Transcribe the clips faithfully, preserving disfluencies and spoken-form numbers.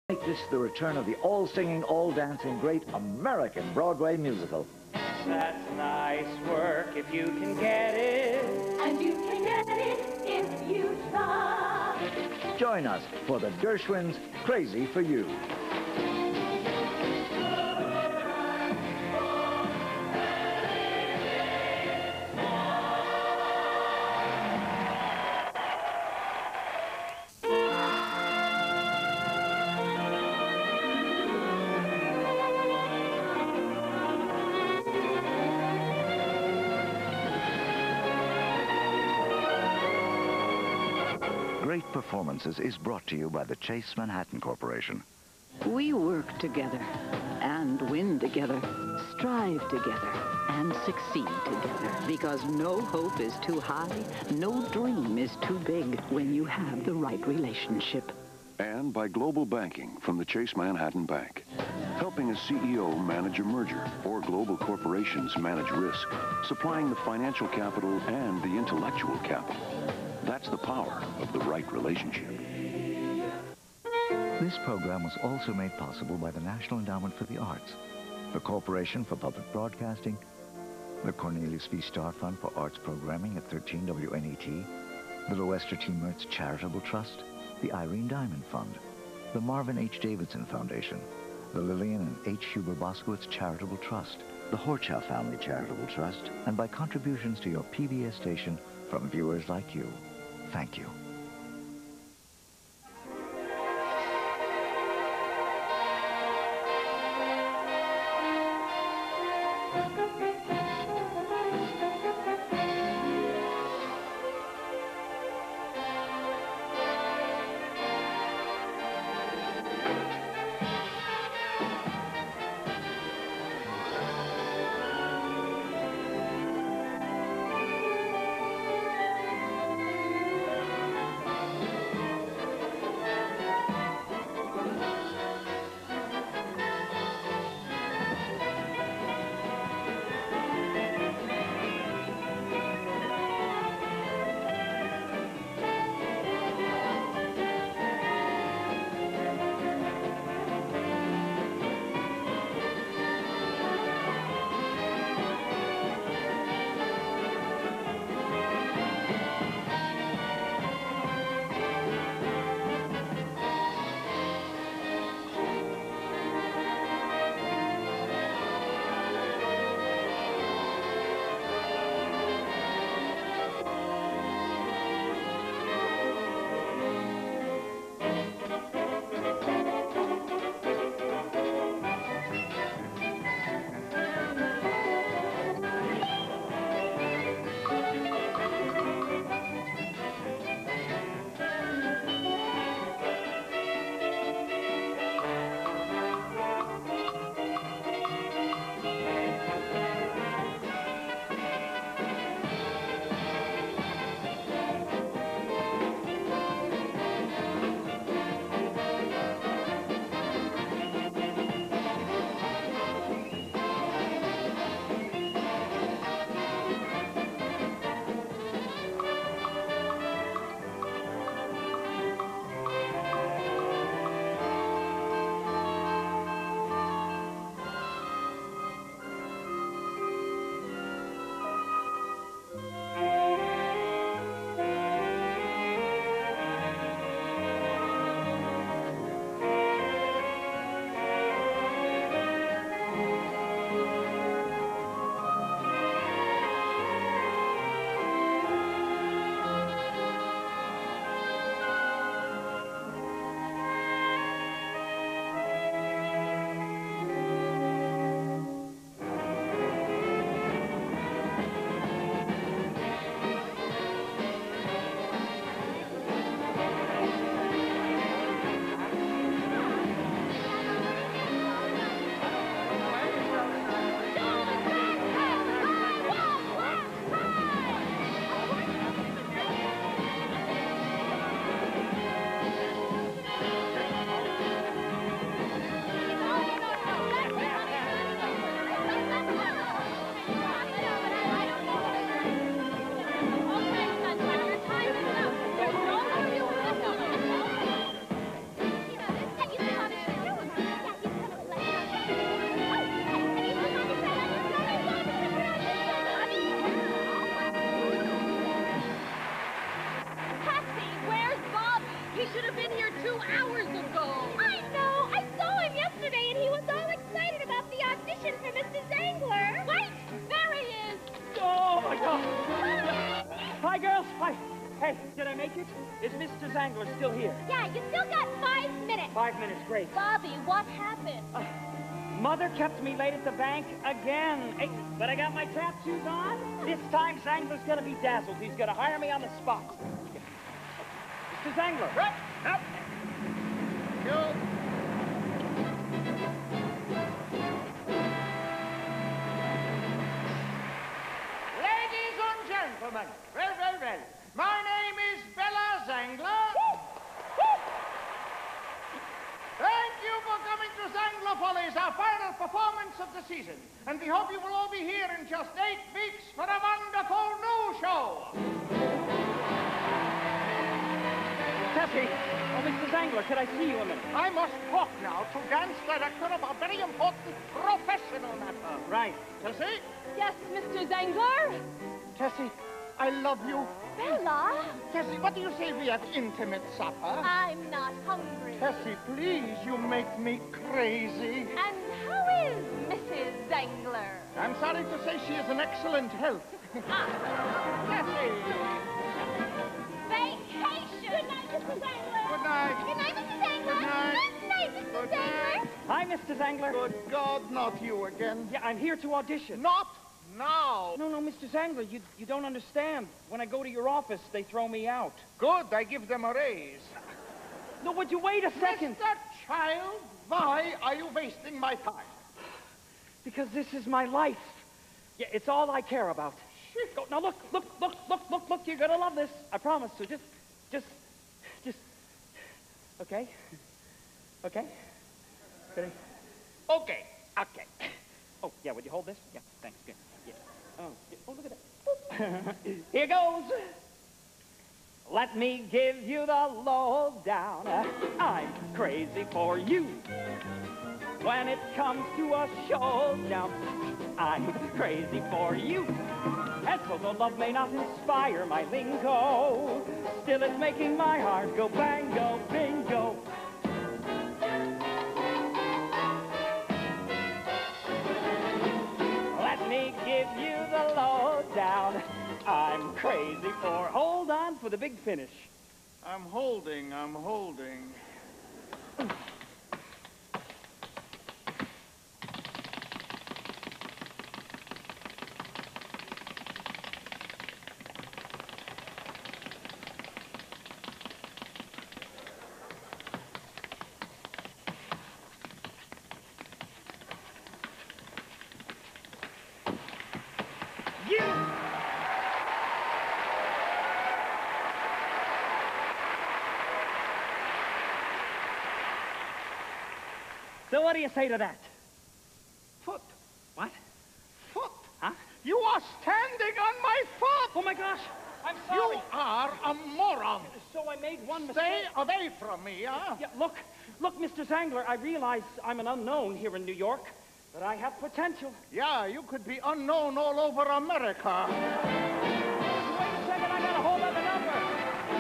Make this the return of the all-singing, all-dancing, great American Broadway musical. That's nice work if you can get it. And you can get it if you try. Join us for the Gershwins' Crazy for You. Great Performances is brought to you by the Chase Manhattan Corporation. We work together and win together, strive together and succeed together, because no hope is too high, no dream is too big when you have the right relationship. And by global banking from the Chase Manhattan Bank, helping a C E O manage a merger or global corporations manage risk, supplying the financial capital and the intellectual capital. That's the power of the right relationship. This program was also made possible by the National Endowment for the Arts, the Corporation for Public Broadcasting, the Cornelius V. Starr Fund for Arts Programming at thirteen W N E T, the Loester T. Mertz Charitable Trust, the Irene Diamond Fund, the Marvin H. Davidson Foundation, the Lillian and H. Huber Boskowitz Charitable Trust, the Horchow Family Charitable Trust, and by contributions to your P B S station from viewers like you. Thank you. Angler's still here. Yeah, you still got five minutes. Five minutes, great. Bobby, what happened? Uh, Mother kept me late at the bank again. Hey, but I got my tap shoes on. This time, Zangler's gonna be dazzled. He's gonna hire me on the spot. Mister Zangler. Right, up. You. Ladies and gentlemen, well, well, well. My name is Bella Zangler. Thank you for coming to Zangler Follies, our final performance of the season. And we hope you will all be here in just eight weeks for a wonderful new show. Tessie. Oh, Mister Zangler, could I see you a minute? I must talk now to dance director about very important professional matter. Right. Tessie? Yes, Mister Zangler? Tessie, I love you. Bella? Tessie, what do you say we have intimate supper? I'm not hungry. Tessie, please, you make me crazy. And how is Missus Zangler? I'm sorry to say she is in excellent health. Ah. Tessie! Vacation! Good night, Mister Zangler. Good night. Good night, Mister Zangler. Good night. Good night, Mister Good Zangler. night. Hi, Mister Zangler. Good God, not you again. Yeah, I'm here to audition. Not now. No, no, Mister Zangler, you, you don't understand. When I go to your office, they throw me out. Good, I give them a raise. No, would you wait a second? Mister Child, why are you wasting my time? Because this is my life. Yeah, it's all I care about. Go, now look, look, look, look, look, look, you're gonna love this. I promise. So just, just, just, okay? Okay? Ready? Okay. Okay. Oh, yeah, would you hold this? Yeah, thanks, good. Yeah. Oh, yeah. Oh, look at that. Here goes. Let me give you the lowdown. I'm crazy for you. When it comes to a showdown, I'm crazy for you. And so though love may not inspire my lingo, still it's making my heart go bango, bingo. Let me give you the lowdown. I'm crazy for... Hold on for the big finish. I'm holding, I'm holding. So what do you say to that? Foot. What? Foot. Huh? You are standing on my foot. Oh, my gosh. I'm sorry. You are a moron. So I made one mistake. Stay away from me, huh? Yeah, look, look, Mister Zangler, I realize I'm an unknown here in New York, but I have potential. Yeah, you could be unknown all over America. Wait a second, I got a hold of the number.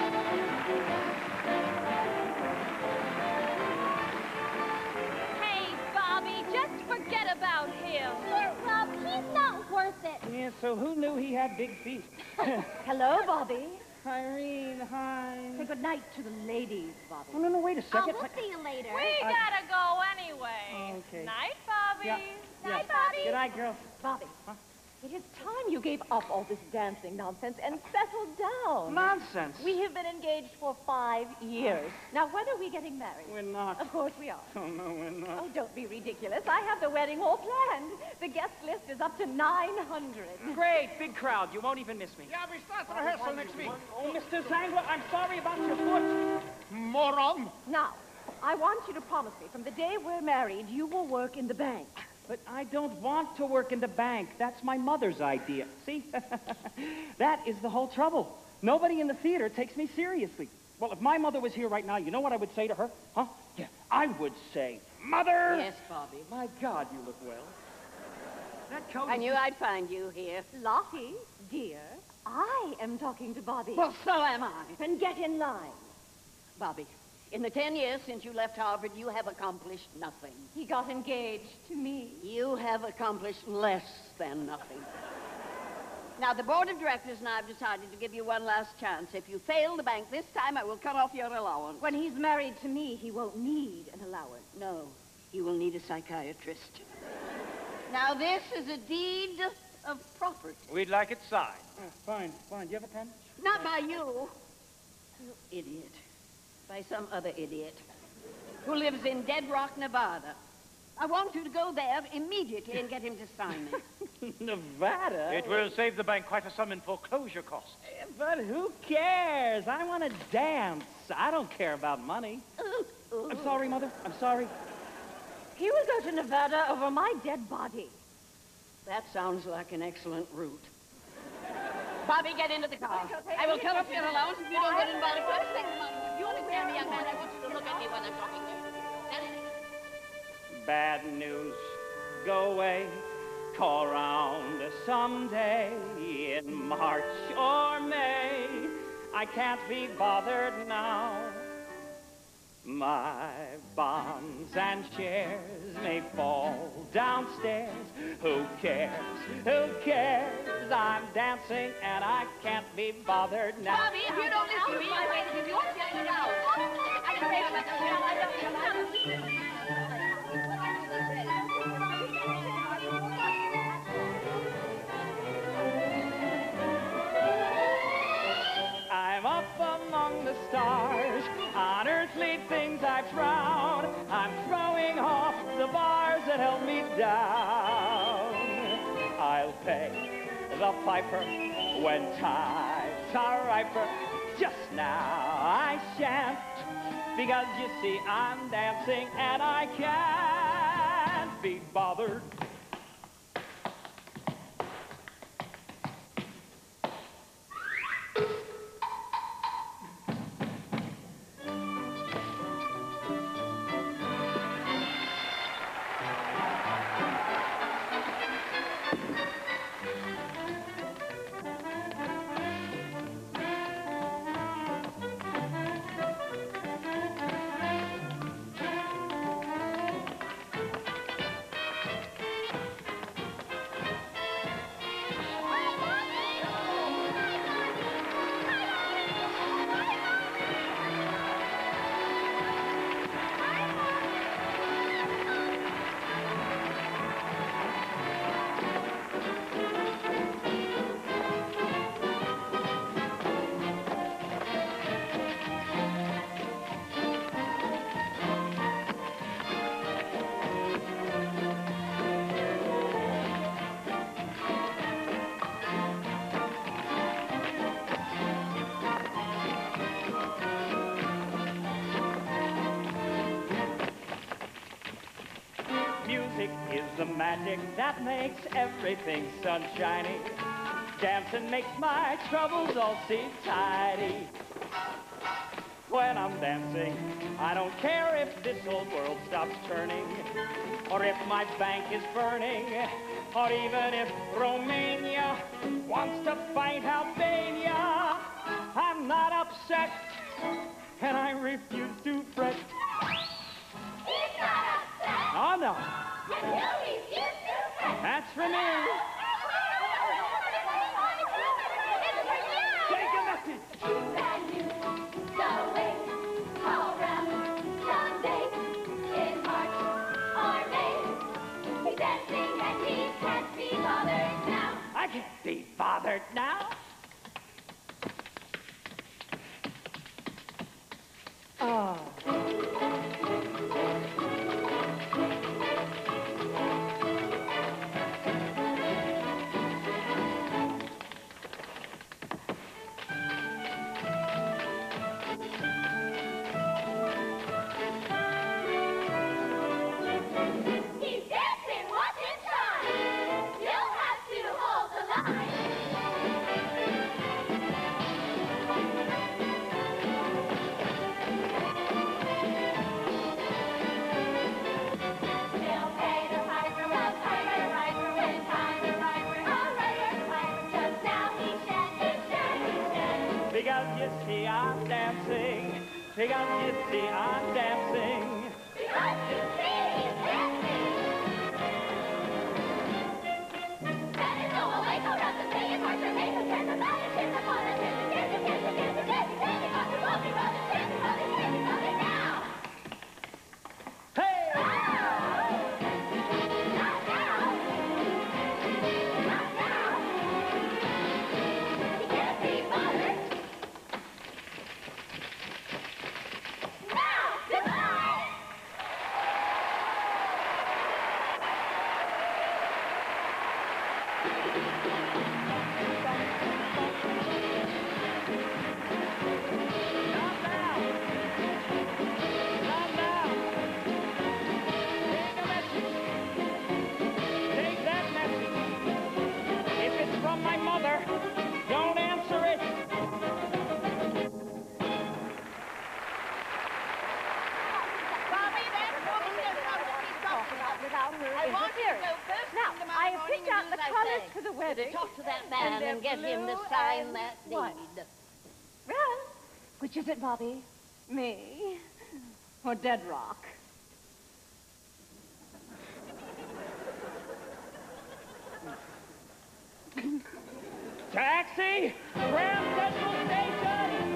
Hey, Bobby, just forget about him. Yes, Bob, he's not worth it. Yeah, so who knew he had big feet? Hello, Bobby. Irene, hi. Say good night to the ladies, Bobby. Oh, no, no, wait a Oh, second. we'll see you later. We I- gotta go anyway. Okay. Night, Bobby. Yeah. Night, yeah. Bobby. Good night, girls. Bobby, Huh? it is time you gave up all this dancing nonsense and settled down. Nonsense. We have been engaged for five years. Now, when are we getting married? We're not. Of course we are. Oh, no, we're not. Oh, don't be ridiculous. I have the wedding all planned. The guest list is up to nine hundred. Great, big crowd. You won't even miss me. Yeah, we start rehearsal next week. Oh, Mister Zangler, I'm sorry about your foot. Moron. Now, I want you to promise me, from the day we're married, you will work in the bank. But I don't want to work in the bank. That's my mother's idea. See? That is the whole trouble. Nobody in the theater takes me seriously. Well, if my mother was here right now, you know what I would say to her? Huh? Yeah, I would say, Mother! Yes, Bobby. My God, you look well. That coat I is- knew I'd find you here. Lottie, dear, I am talking to Bobby. Well, so am I. Then get in line. Bobby, in the ten years since you left Harvard, you have accomplished nothing. He got engaged to me. You have accomplished less than nothing. Now, the board of directors and I have decided to give you one last chance. If you fail the bank this time, I will cut off your allowance. When he's married to me, he won't need an allowance. No, you will need a psychiatrist. Now, this is a deed of property. We'd like it signed. Oh, fine, fine. Do you have a pen? Not by you, you idiot. By some other idiot who lives in Dead Rock, Nevada. I want you to go there immediately and get him to sign it. Nevada? It will save the bank quite a sum in foreclosure costs. But who cares? I want to dance. I don't care about money. Ooh, ooh. I'm sorry, Mother. I'm sorry. He will go to Nevada over my dead body. That sounds like an excellent route. Bobby, get into the car. I will cut off your allowance if you don't get involved. First thing, you understand me, young man? I want you to look at me when I'm talking to you. Bad news. Go away. Call round someday in March or May. I can't be bothered now. My bonds and shares may fall downstairs. Who cares? Who cares? I'm dancing and I can't be bothered now. Bobby, if you don't listen to me, I'm going to give you a get out. I can say about the I'm up among the stars, on earthly things I've frowned. I'm throwing off the bars that held me down. I'll pay the piper when times are riper. Just now I shan't, because you see I'm dancing and I can't be bothered. Music is the magic that makes everything sunshiny. Dancing makes my troubles all seem tidy. When I'm dancing, I don't care if this old world stops turning, or if my bank is burning, or even if Romania wants to fight Albania. I'm not upset, and I refuse to fret. He's not upset. Oh, no. And you refuse to fret. That's for me. Take a message. Bad news, going all round someday in March or May. He's dancing and he can't be bothered now. I can't be bothered now. Oh. He's dancing, watch him shine. You'll have to hold the line. He'll pay the piper, the piper, piper, when times are riper. All right, the piper, just now he shan't, he shan't, he shan't. Because you see I'm dancing. Because you see I'm dancing. Because you see he's dancing. That is all, I'll go around the day in March or For the wedding. Talk to that man and, and get him to sign that deed. What? Well, which is it, Bobby? Me or Dead Rock? Taxi! Grand Central Station!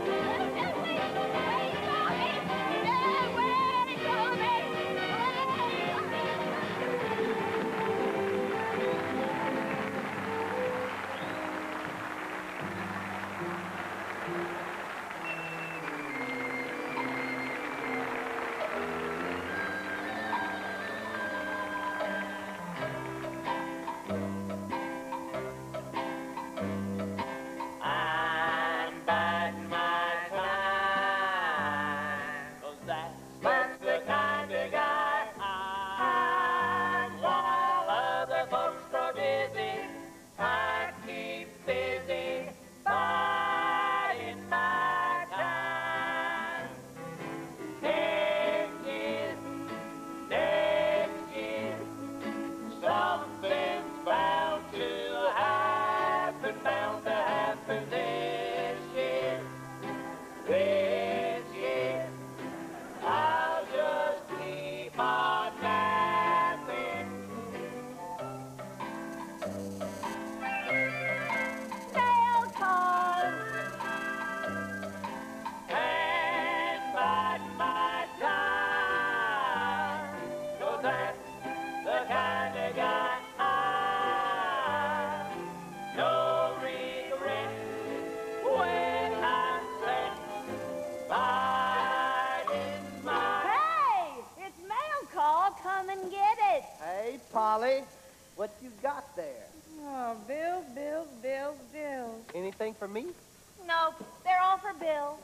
What you got there? Oh, bills, bills, bills, bills. Anything for me? Nope, they're all for Bill.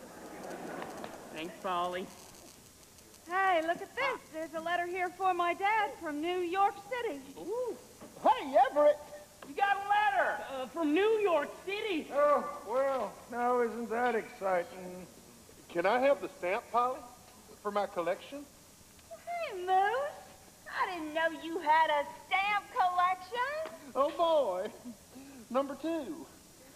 Thanks, Polly. Hey, look at this. There's a letter here for my dad from New York City. Ooh. Hey, Everett! You got a letter uh, from New York City. Oh, well, now isn't that exciting? Can I have the stamp, Polly, for my collection? Hey, Moose. I didn't know you had a stamp collection. Oh, boy. Number two.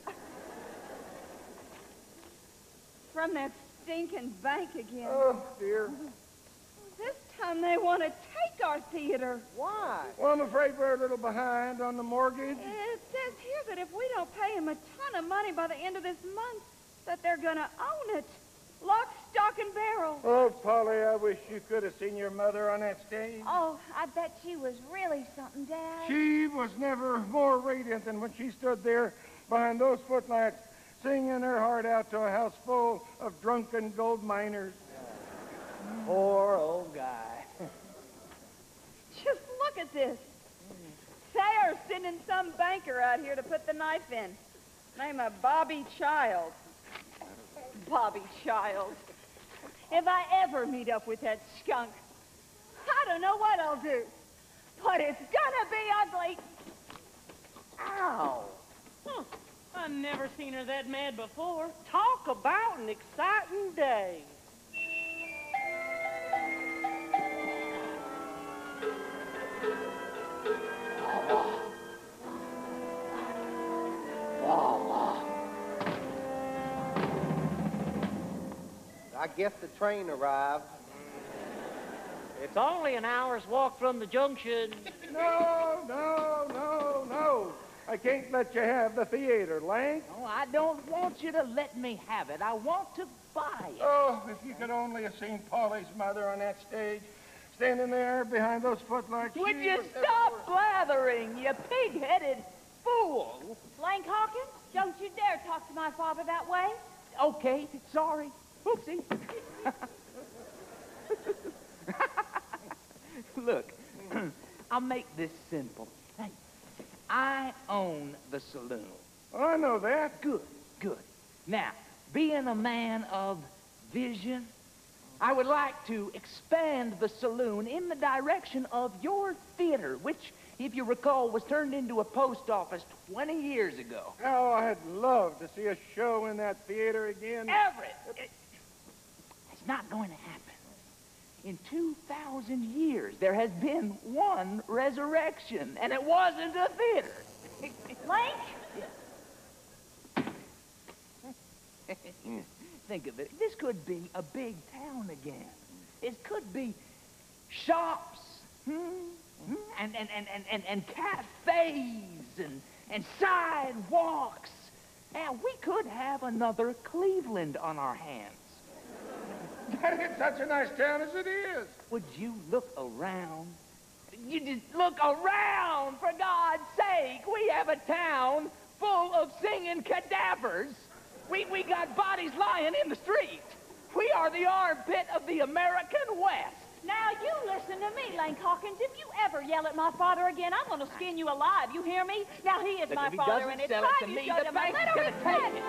From that stinking bank again. Oh, dear. This time they want to take our theater. Why? Well, I'm afraid we're a little behind on the mortgage. It says here that if we don't pay them a ton of money by the end of this month, that they're going to own it. Lock, stock, and barrel. Oh, Polly, I wish you could have seen your mother on that stage. Oh, I bet she was really something, Dad. She was never more radiant than when she stood there behind those footlights, singing her heart out to a house full of drunken gold miners. Poor old guy. Just look at this. Sayre's sending some banker out here to put the knife in. Name of Bobby Child. Bobby Child. If I ever meet up with that skunk, I don't know what I'll do. But it's gonna be ugly. Ow. Huh. I've never seen her that mad before. Talk about an exciting day. I guess the train arrived. It's only an hour's walk from the junction. No, no, no, no. I can't let you have the theater, Lank. Oh, I don't want you to let me have it. I want to buy it. Oh, if you could only have seen Polly's mother on that stage, standing there behind those footlights. Would she you was stop blathering, you pig-headed fool? Lank Hawkins, don't you dare talk to my father that way. Okay, sorry. Oopsie. Look, I'll make this simple. Hey, I own the saloon. I know that. Good, good. Now, being a man of vision, I would like to expand the saloon in the direction of your theater, which, if you recall, was turned into a post office twenty years ago. Oh, I'd love to see a show in that theater again. Everett! It, it's not going to happen. In two thousand years, there has been one resurrection, and it wasn't a theater. Link? Think of it. This could be a big town again. It could be shops, hmm? Hmm? And, and, and, and, and, and cafes and, and sidewalks. And we could have another Cleveland on our hands. That ain't such a nice town as it is. Would you look around? You just look around, for God's sake. We have a town full of singing cadavers. We, we got bodies lying in the street. We are the armpit of the American West. Now, you listen to me, Lane Hawkins. If you ever yell at my father again, I'm going to skin you alive. You hear me? Now, he is Look, my if he father, doesn't and it's sell it time to you me, showed the him a bank's little gonna respect. take it.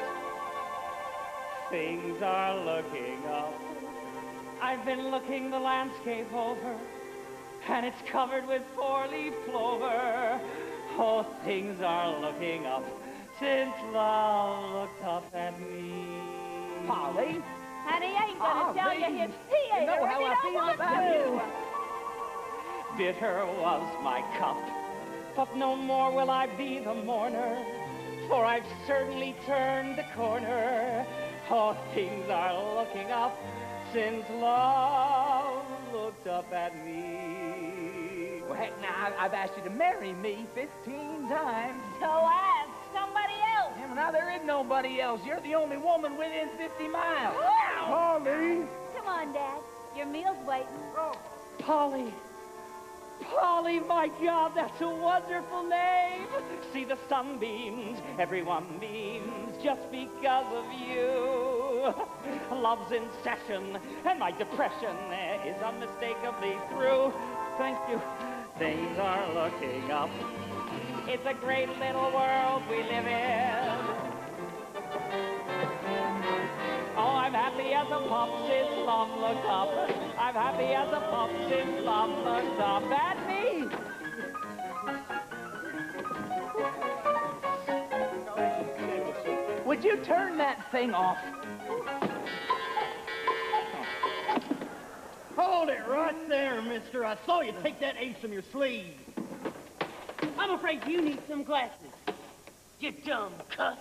Things are looking up. I've been looking the landscape over, and it's covered with four-leaf clover. Oh, things are looking up since love looked up at me. Polly? And he ain't going to Ah, tell you baby. his theater You know if how he I don't feel want about to. you. Bitter was my cup, but no more will I be the mourner, for I've certainly turned the corner. Oh, things are looking up since love looked up at me. Well, heck, now, I- I've asked you to marry me fifteen times. So ask somebody else. Yeah, well, now there is nobody else. You're the only woman within fifty miles. Polly. Come on, Dad. Your meal's waiting. Polly. Polly, my God, that's a wonderful name. See the sunbeams, everyone beams just because of you. Love's in session, and my depression is unmistakably through. Thank you. Things are looking up. It's a great little world we live in. Oh, I'm happy as a pup since love looked up. I'm happy as a pup since love looked up at me. Would you turn that thing off? Hold it right there, mister. I saw you take that ace from your sleeve. I'm afraid you need some glasses. You dumb cuss.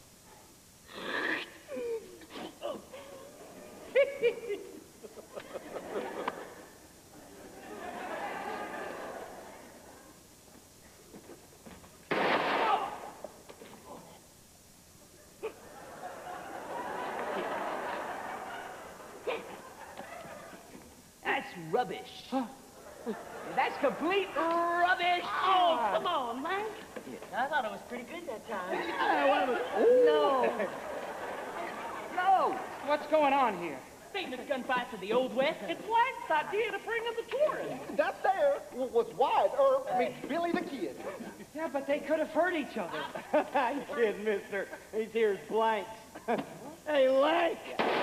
That's rubbish. That's complete rubbish. Oh, come on, Mike. I thought it was pretty good that time. No. No. What's going on here? Famous gunfights of the Old West. It's White's idea to bring in the tourists. That there was Wyatt, or, I mean, Billy the Kid. Yeah, but they could have hurt each other. I'm kidding, mister. These here's blanks. Hey, Lank!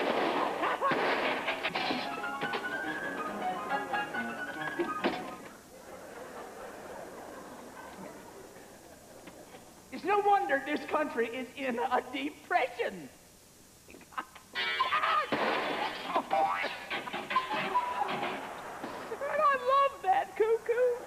It's no wonder this country is in a depression. And I love that cuckoo.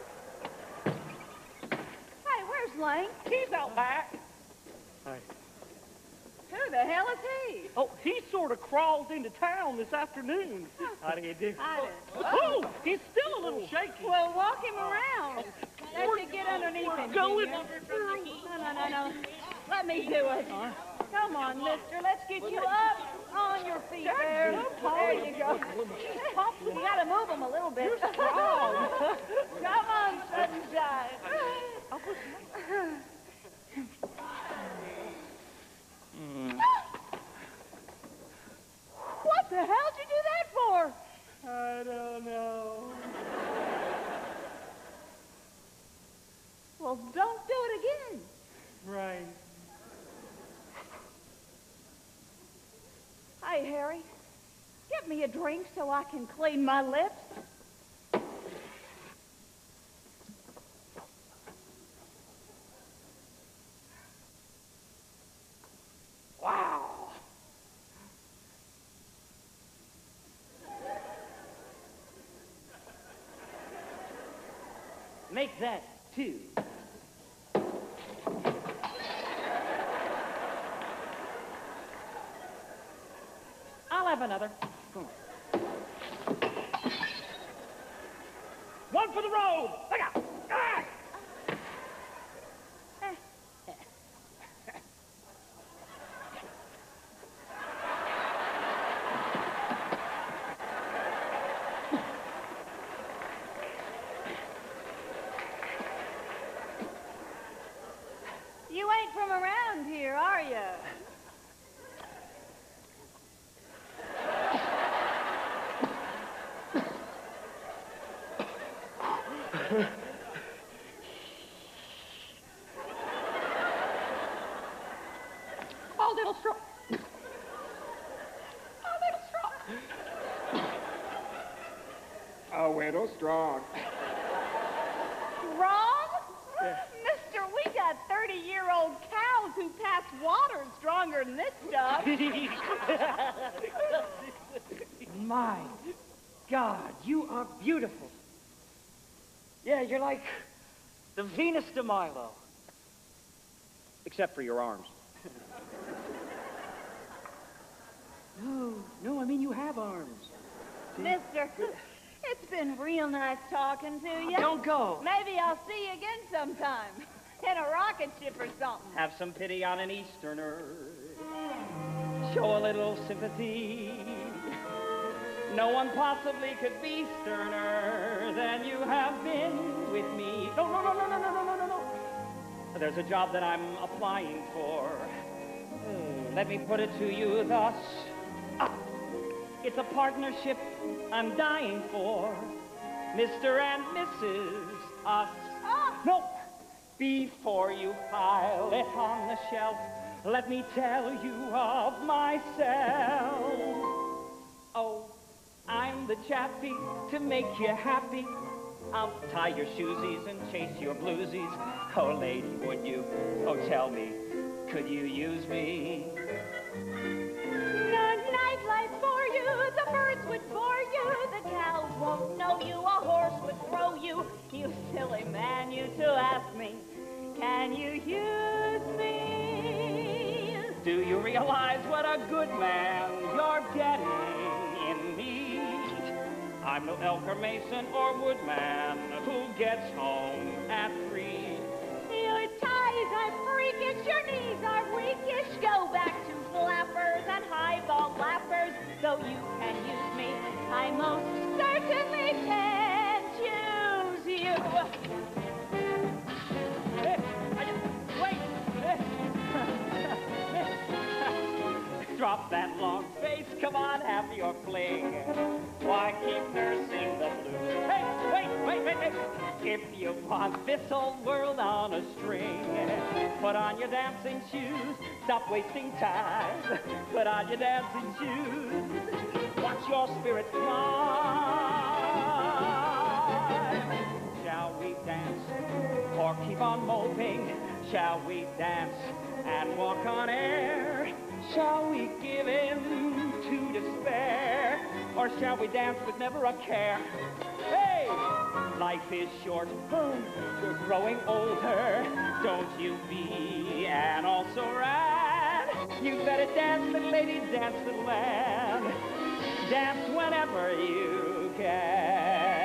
Hey, where's Lane? He's out back. Hey. Who the hell is he? Oh, he sort of crawled into town this afternoon. How do you do? I don't know. Oh, he's still a little shaky. Well, walk him around. Let you get underneath him. Going. Junior. No, no, no, no. Let me do it. Come on, mister. Let's get you up on your feet there. There you go. You gotta move him a little bit. Come on, sunshine. What the hell'd you do that for? I don't know. Well, don't do it again. Say, Harry, get me a drink so I can clean my lips. Wow. Make that two. I'll have another. Come on. One for the road. Look out. Ah! You ain't from around here, are you? Oh, little straw. Oh, little straw. A little strong. Wrong? Mister, we got thirty-year-old cows who pass water stronger than this stuff. My God, you are beautiful. Yeah, you're like the Venus de Milo. Except for your arms. No, no, I mean you have arms. Mister, it's been real nice talking to you. Don't go. Maybe I'll see you again sometime. In a rocket ship or something. Have some pity on an Easterner. Show a little sympathy. No one possibly could be sterner than you have been with me. No, no, no, no, no, no, no, no, no, no. There's a job that I'm applying for. Hmm, let me put it to you thus. Ah, it's a partnership I'm dying for. Mister and Missus Us. Ah. No. Before you pile it on the shelf, let me tell you of myself. Oh, I'm the chappie to make you happy. I'll tie your shoesies and chase your bluesies. Oh, lady, would you? Oh, tell me, could you use me? The nightlife for you, the birds would bore you, the cows won't know you, a horse would throw you. You silly man, you too ask me, can you use me? Do you realize what a good man you're getting in me? I'm no Elker Mason or Woodman who gets home at three. Your ties are freakish, your knees are weakish. Go back to flappers and highball lappers. Though you can use me, I most certainly can choose you. Hey, I just, wait! Drop that long face, come on, have your fling. Why keep nursing the blues? Hey, wait, wait, wait, wait! If you want this old world on a string, put on your dancing shoes, stop wasting time. Put on your dancing shoes, watch your spirit fly. Shall we dance or keep on moping? Shall we dance and walk on air? Shall we give in to despair? Or shall we dance with never a care? Hey! Life is short, you're growing older. Don't you be an also rat. You better dance, little lady, dance, little lamb. Dance whenever you can.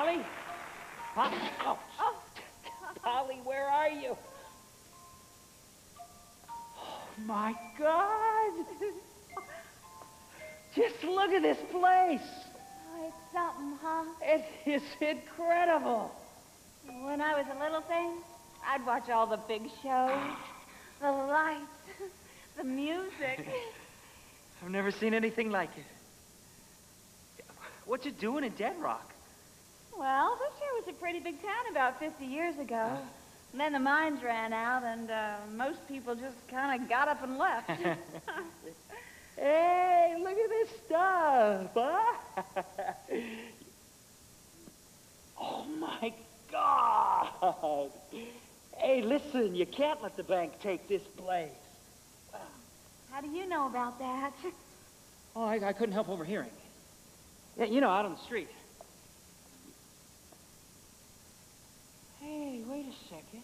Polly? Polly? Oh, Oh, Polly, where are you? Oh, my God. Just look at this place. oh, it's something, huh? It is incredible. When I was a little thing, I'd watch all the big shows, the lights, the music. I've never seen anything like it. What you doing in Dead Rock? Well, this here was a pretty big town about fifty years ago. And then the mines ran out, and uh, most people just kind of got up and left. Hey, look at this stuff, huh? Oh, my God. Hey, listen, you can't let the bank take this place. How do you know about that? Oh, I, I couldn't help overhearing. Yeah, you know, out on the street. Hey, wait a second.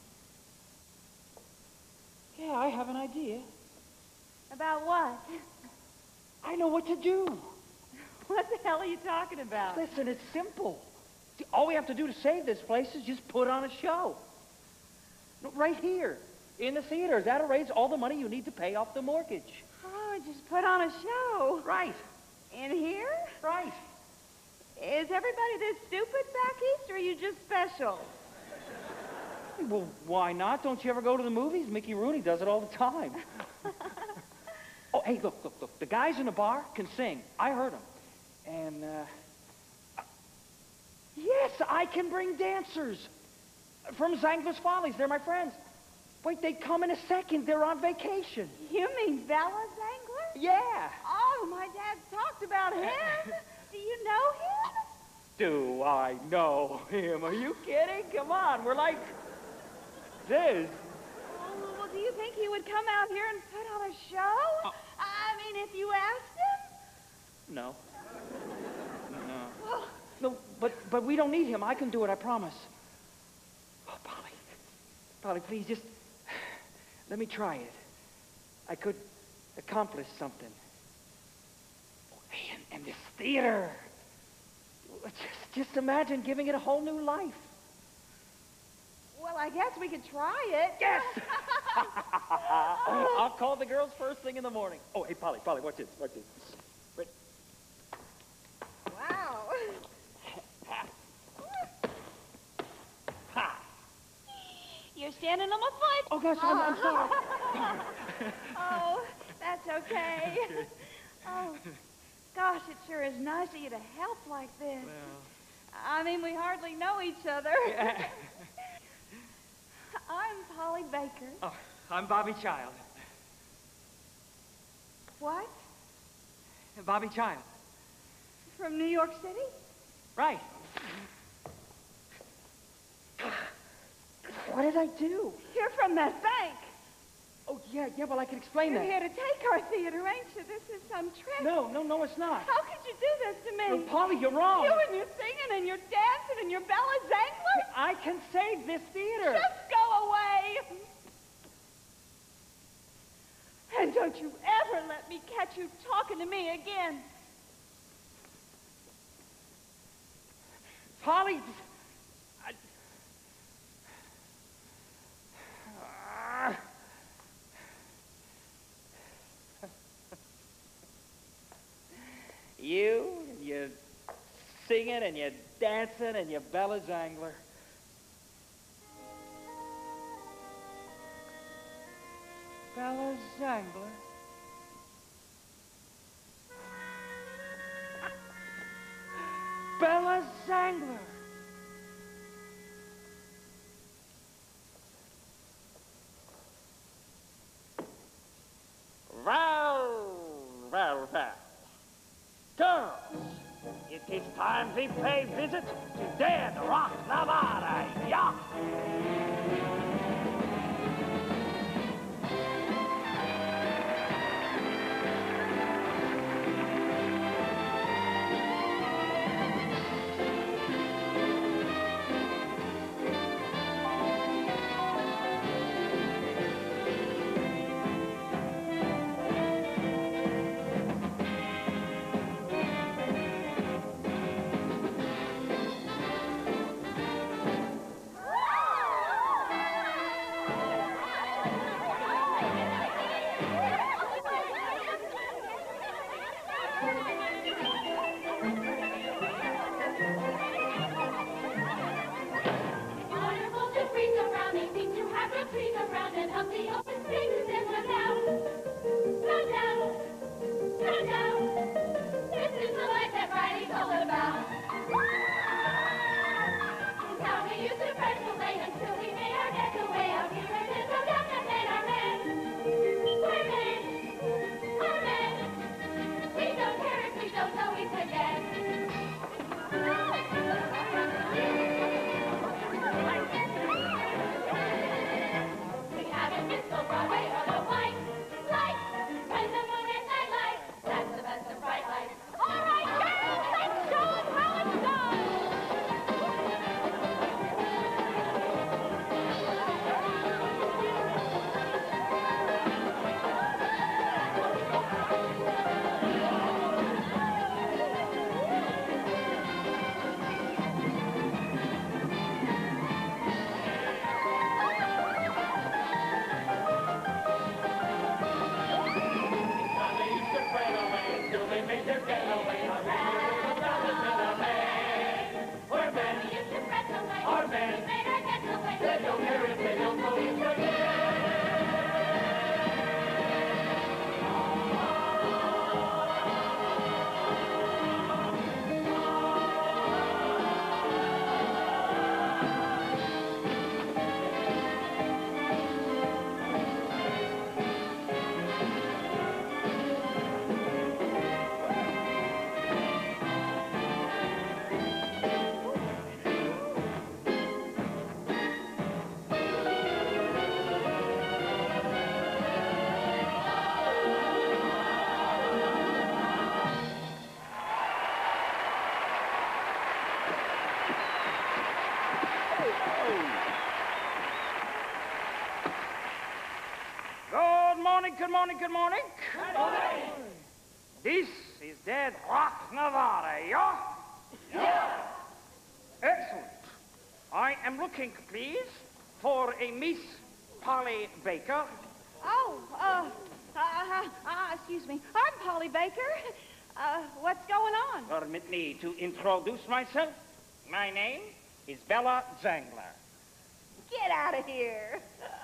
Yeah, I have an idea. About what? I know what to do. What the hell are you talking about? Listen, it's simple. All we have to do to save this place is just put on a show. Right here, in the theater. That'll raise all the money you need to pay off the mortgage. Oh, just put on a show. Right. In here? Right. Is everybody this stupid back east, or are you just special? Well, why not? Don't you ever go to the movies? Mickey Rooney does it all the time. Oh, hey, look, look, look. The guys in the bar can sing. I heard them. And, uh... yes, I can bring dancers. From Zangler's Follies. They're my friends. Wait, they come in a second. They're on vacation. You mean Bella Zangler? Yeah. Oh, my dad talked about him. Do you know him? Do I know him? Are you kidding? Come on, we're like this. Well, well, do you think he would come out here and put on a show? Oh. I mean, if you asked him? No. No. Well, No, but, but we don't need him. I can do it, I promise. Oh, Polly. Polly, please, just let me try it. I could accomplish something. Hey, and, and this theater. Just, just imagine giving it a whole new life. well, I guess we could try it. Yes! I'll call the girls first thing in the morning. Oh, hey, Polly, Polly, watch this, watch this. Wait. Wow. Ha! You're standing on my foot. Oh, gosh, I'm, I'm sorry. Oh, that's okay. Oh, gosh, it sure is nice of you to help like this. Well. I mean, we hardly know each other. Yeah. I'm Polly Baker. Oh, I'm Bobby Child. What? Bobby Child. From New York City? Right. What did I do? You're from that bank. Oh, yeah, yeah, well, I can explain You're that. here to take our theater, ain't you? This is some trick. No, no, no, it's not. How could you do this to me? No, Polly, you're wrong. You and your singing and your dancing and your Bella Zangler? I can save this theater. Just go away. And don't you ever let me catch you talking to me again. Polly, I... Uh... You, and you singing, and you dancing, and you Bella Zangler. Bella Zangler. Bella Zangler. Well, well, well. Girls, it is time we pay visit to Dead Rock, Nevada. Yeah. good morning, good morning. Good morning. This is Dead Rock, Nevada, yeah? Yeah. Excellent. I am looking, please, for a Miss Polly Baker. Oh, uh, uh, uh, uh, excuse me. I'm Polly Baker. Uh, what's going on? Permit me to introduce myself. My name is Bella Zangler. Get out of here.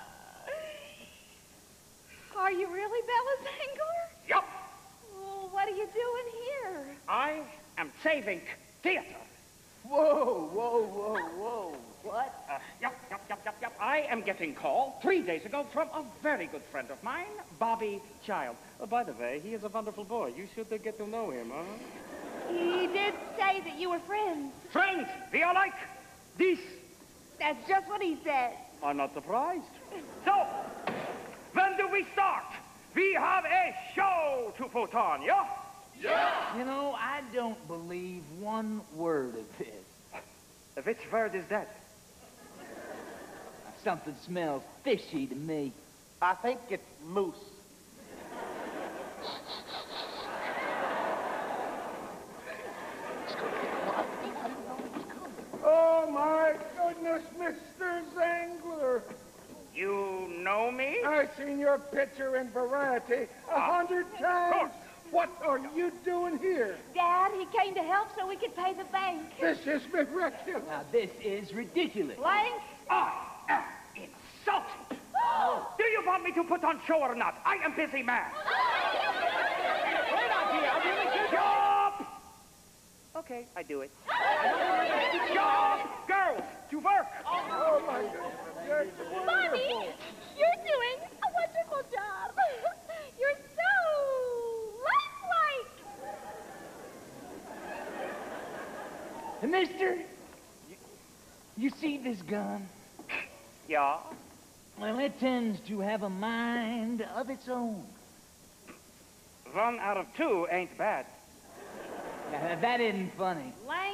Are you really Bella Zangler? Yup. Well, what are you doing here? I am saving theater. Whoa, whoa, whoa, whoa. What? Uh, yup, yup, yup, yup, yup. I am getting called three days ago from a very good friend of mine, Bobby Child. Oh, by the way, he is a wonderful boy. You should uh, get to know him, huh? He did say that you were friends. Friends, we are like this. That's just what he said. I'm not surprised. So, when do we start? We have a show to put on, yeah? Yeah. You know, I don't believe one word of this. Which word is that? Something smells fishy to me. I think it's moose. Oh, my goodness, Mister Zangler. You know me? I've seen your picture in Variety a hundred times. What are you doing here? Dad, he came to help so we could pay the bank. This is miraculous. Now, this is ridiculous. Blank? I am insulted. Do you want me to put on show or not? I am busy man. Great idea. I really should. Job! Okay, I do it. Job! Girls, to work! Oh, my goodness. That's Mommy, wonderful. you're doing a wonderful job. You're so lifelike. Mister, you, you see this gun? Yeah? Well, it tends to have a mind of its own. One out of two ain't bad. Now, that isn't funny. Blank?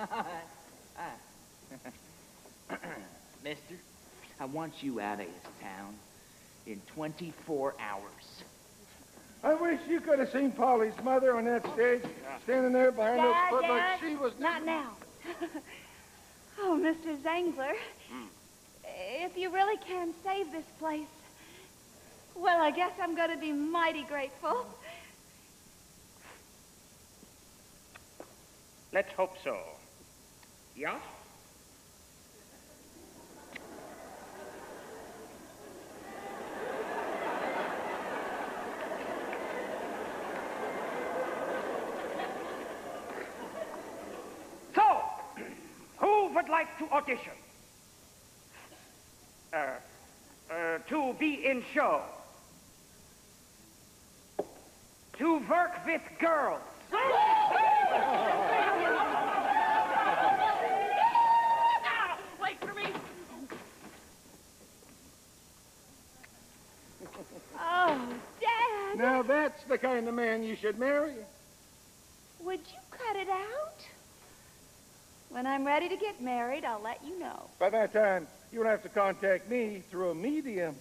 Mister, I want you out of this town in twenty-four hours. I wish you could have seen Polly's mother on that stage, standing there behind those Dad, footlights. Dad, She was not now. Oh, Mister Zangler, if you really can save this place, well, I guess I'm going to be mighty grateful. Let's hope so. Yeah? So, who would like to audition? Uh, uh, to be in show. To work with girls. Wait for me. Oh, Dad. Now that's the kind of man you should marry. Would you cut it out? When I'm ready to get married, I'll let you know. By that time, you would have to contact me through a medium.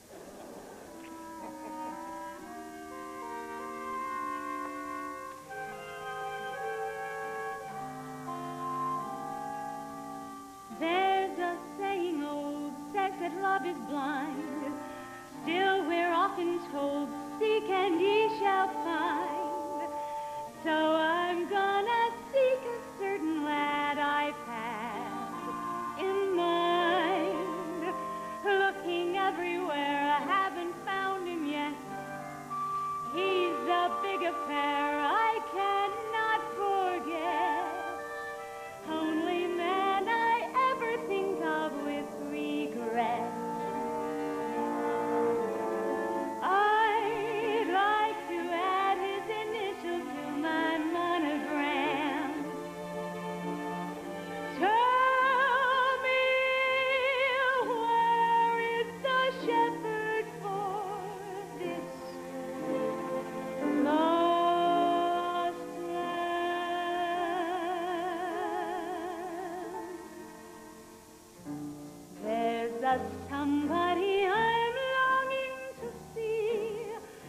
There's a saying old says that love is blind. Still we're often told, seek and ye shall find. So I'm gonna seek a certain lad I've had in mind. Looking everywhere, I haven't found him yet. He's a big affair I cannot forget. Only man I ever think of with regret. I'd like to add his initials to my monogram. Tell me, where is the shepherd for this lost lamb? There's a somebody I'm longing to see,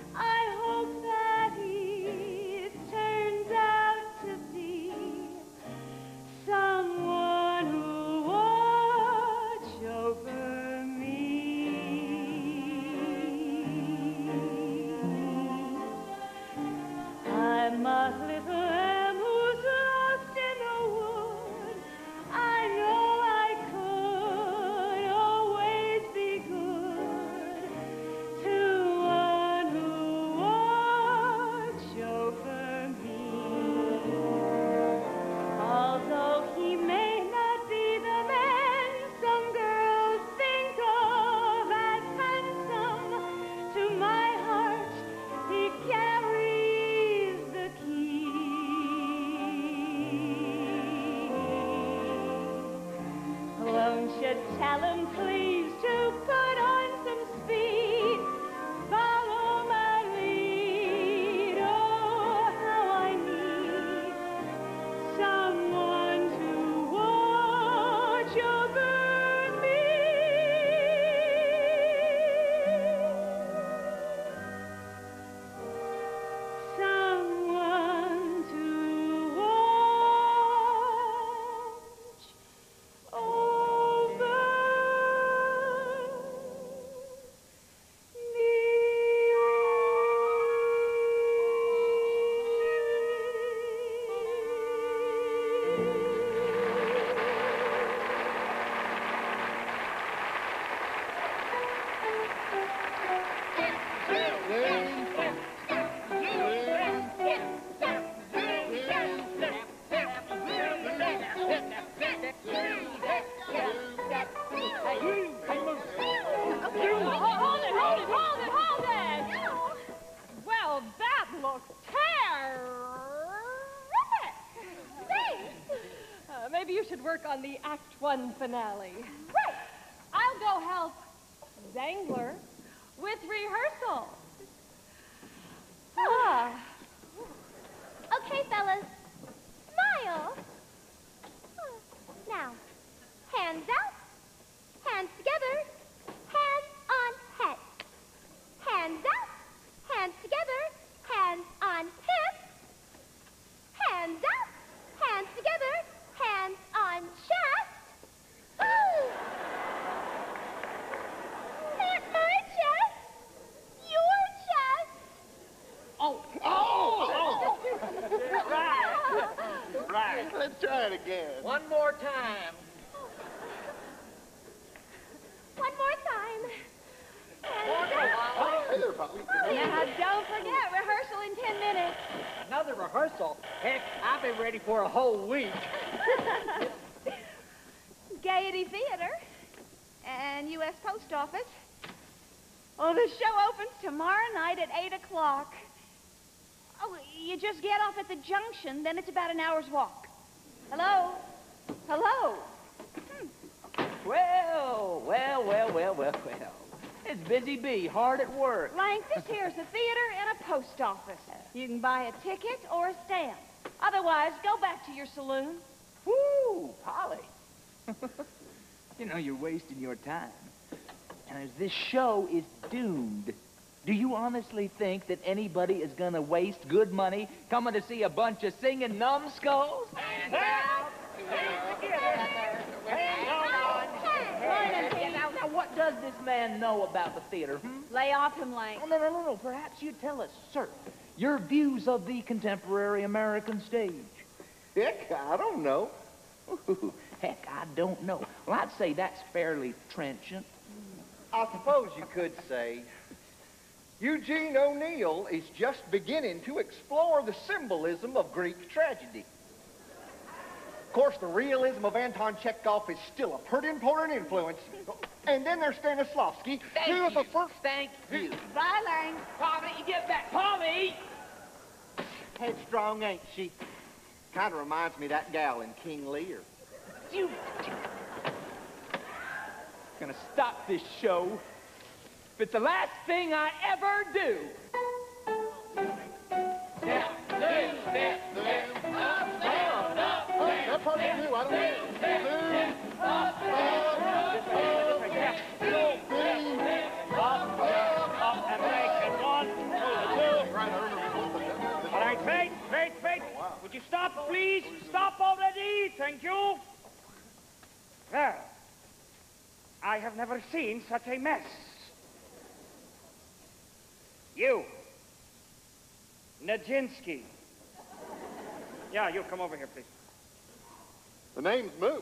Won't you tell him, please, to put on some speed? Follow my lead. Oh, how I need someone to watch over me. Someone to watch over Hold it, hold it, hold it, hold it! Well, that looks terrific! Thanks! Uh, maybe you should work on the Act One finale. Right! I'll go help Zangler with rehearsal. Ah. Okay, fellas. Smile. Oh. Now, hands out, hands together, hands on head. Hands out, hands together, hands on hips. Hands out, hands together, hands on chest. Not my chest, your chest. Oh, oh, Right. Right. Let's try it again. One more time. One more time. Hey there, Bobby. Now, don't forget, rehearsal in ten minutes. Another rehearsal? Heck, I've been ready for a whole week. Gaiety Theater and U S Post Office. Oh, the show opens tomorrow night at eight o'clock. Oh, you just get off at the junction, then it's about an hour's walk. Hello? Hello? Well, well, well, well, well, well. It's Busy Bee, hard at work. Lank, this here's a theater and a post office. You can buy a ticket or a stamp. Otherwise, go back to your saloon. Woo, Polly. You know, you're wasting your time. And as this show is doomed, do you honestly think that anybody is going to waste good money coming to see a bunch of singing numbskulls? Now, now, now, what does this man know about the theater, hmm? Lay off him, Lank. Oh, no, no, no, no. Perhaps you'd tell us, sir, your views of the contemporary American stage. Heck, I don't know. Heck, I don't know. Well, I'd say that's fairly trenchant. I suppose you could say Eugene O'Neill is just beginning to explore the symbolism of Greek tragedy. Of course, the realism of Anton Chekhov is still a pretty important influence. And then there's Stanislavski. Thank who was you. the first... Thank you. Bye, Lank. Polly, you get back. Polly! Headstrong, ain't she? Kind of reminds me of that gal in King Lear. You... Gonna stop this show if it's the last thing I ever do. Step, step, step, step, up, down, up, down. That part's new, I don't know. Step, up, down, up, Up and make it one, two. All right, wait, wait, wait. Would you stop, please? Stop already. Thank you. Well, I have never seen such a mess. You, Nijinsky. Yeah, you come over here, please. The name's Moose.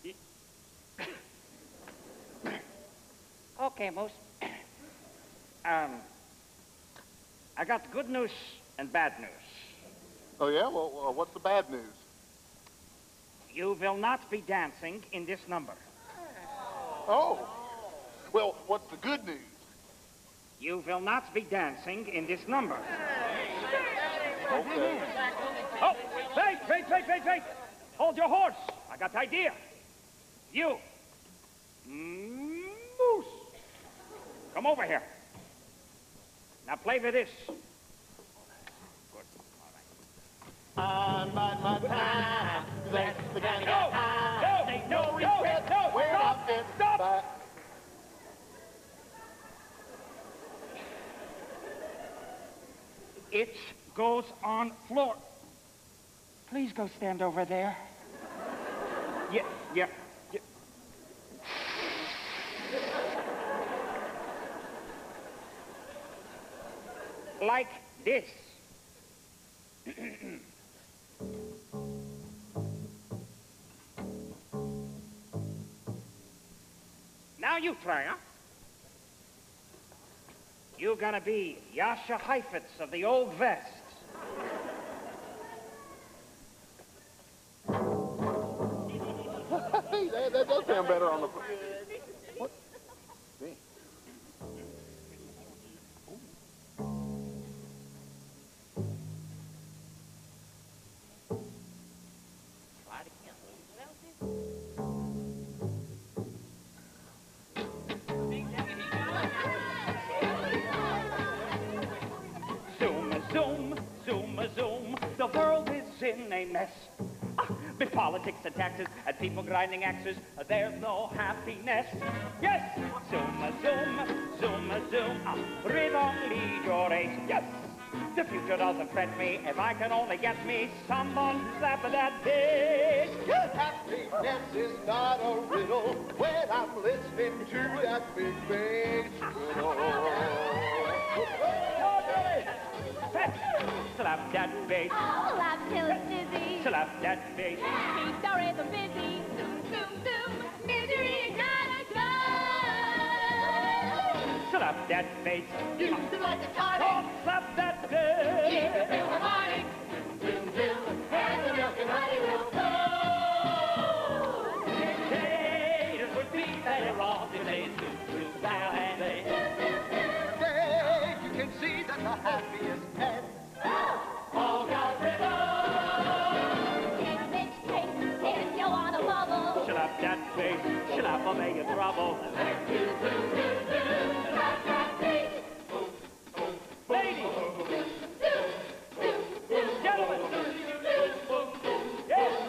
Okay, Moose. Um, I got good news and bad news. Oh, yeah? Well, uh, what's the bad news? You will not be dancing in this number. Oh. Well, what's the good news? You will not be dancing in this number. Okay. Oh, wait, wait, wait, wait, wait. Hold your horse. I got the idea. You, Moose. Come over here. Now play with this. Good. All right. On my, my time, that's the kind of No, guy. no, no, no, regret no, when stop, I'm dead. stop. Bye. It goes on floor. Please go stand over there. Yeah, yeah, yeah. Like this. Now you try, huh? You're gonna be Yasha Heifetz of the Old Vest. Hey, that, that does sound better on the... What? Me? Zoom, zoom, zoom, zoom. The world is in a mess. Ah, with politics and taxes and people grinding axes, there's no happiness. Yes, zoom, zoom, zoom, zoom. Ah, rhythm lead your race. Yes, the future doesn't fret me if I can only get me someone slap that bass. Yes. Happiness is not a riddle when I'm listening to that big bass fiddle. Slap that bass. Oh, laugh till it's dizzy. Slap that bass. Keep the rhythm busy. Zoom, zoom, zoom. Misery gotta go. Slap that bass. You like the party. Oh, slap that bass. Keep it till the morning. Zoom, zoom. And the milk and honey will flow. Dictators would be better off if they zoom, zoom, down and they. Today you can see that the happiest men all got rhythm. In this case, if you want a bubble. Slap that bass. Slap a make it trouble. Zoom, zoom, zoom, zoom. Slap that bass. Ladies. Zoom, zoom, zoom, zoom. Gentlemen. Yes.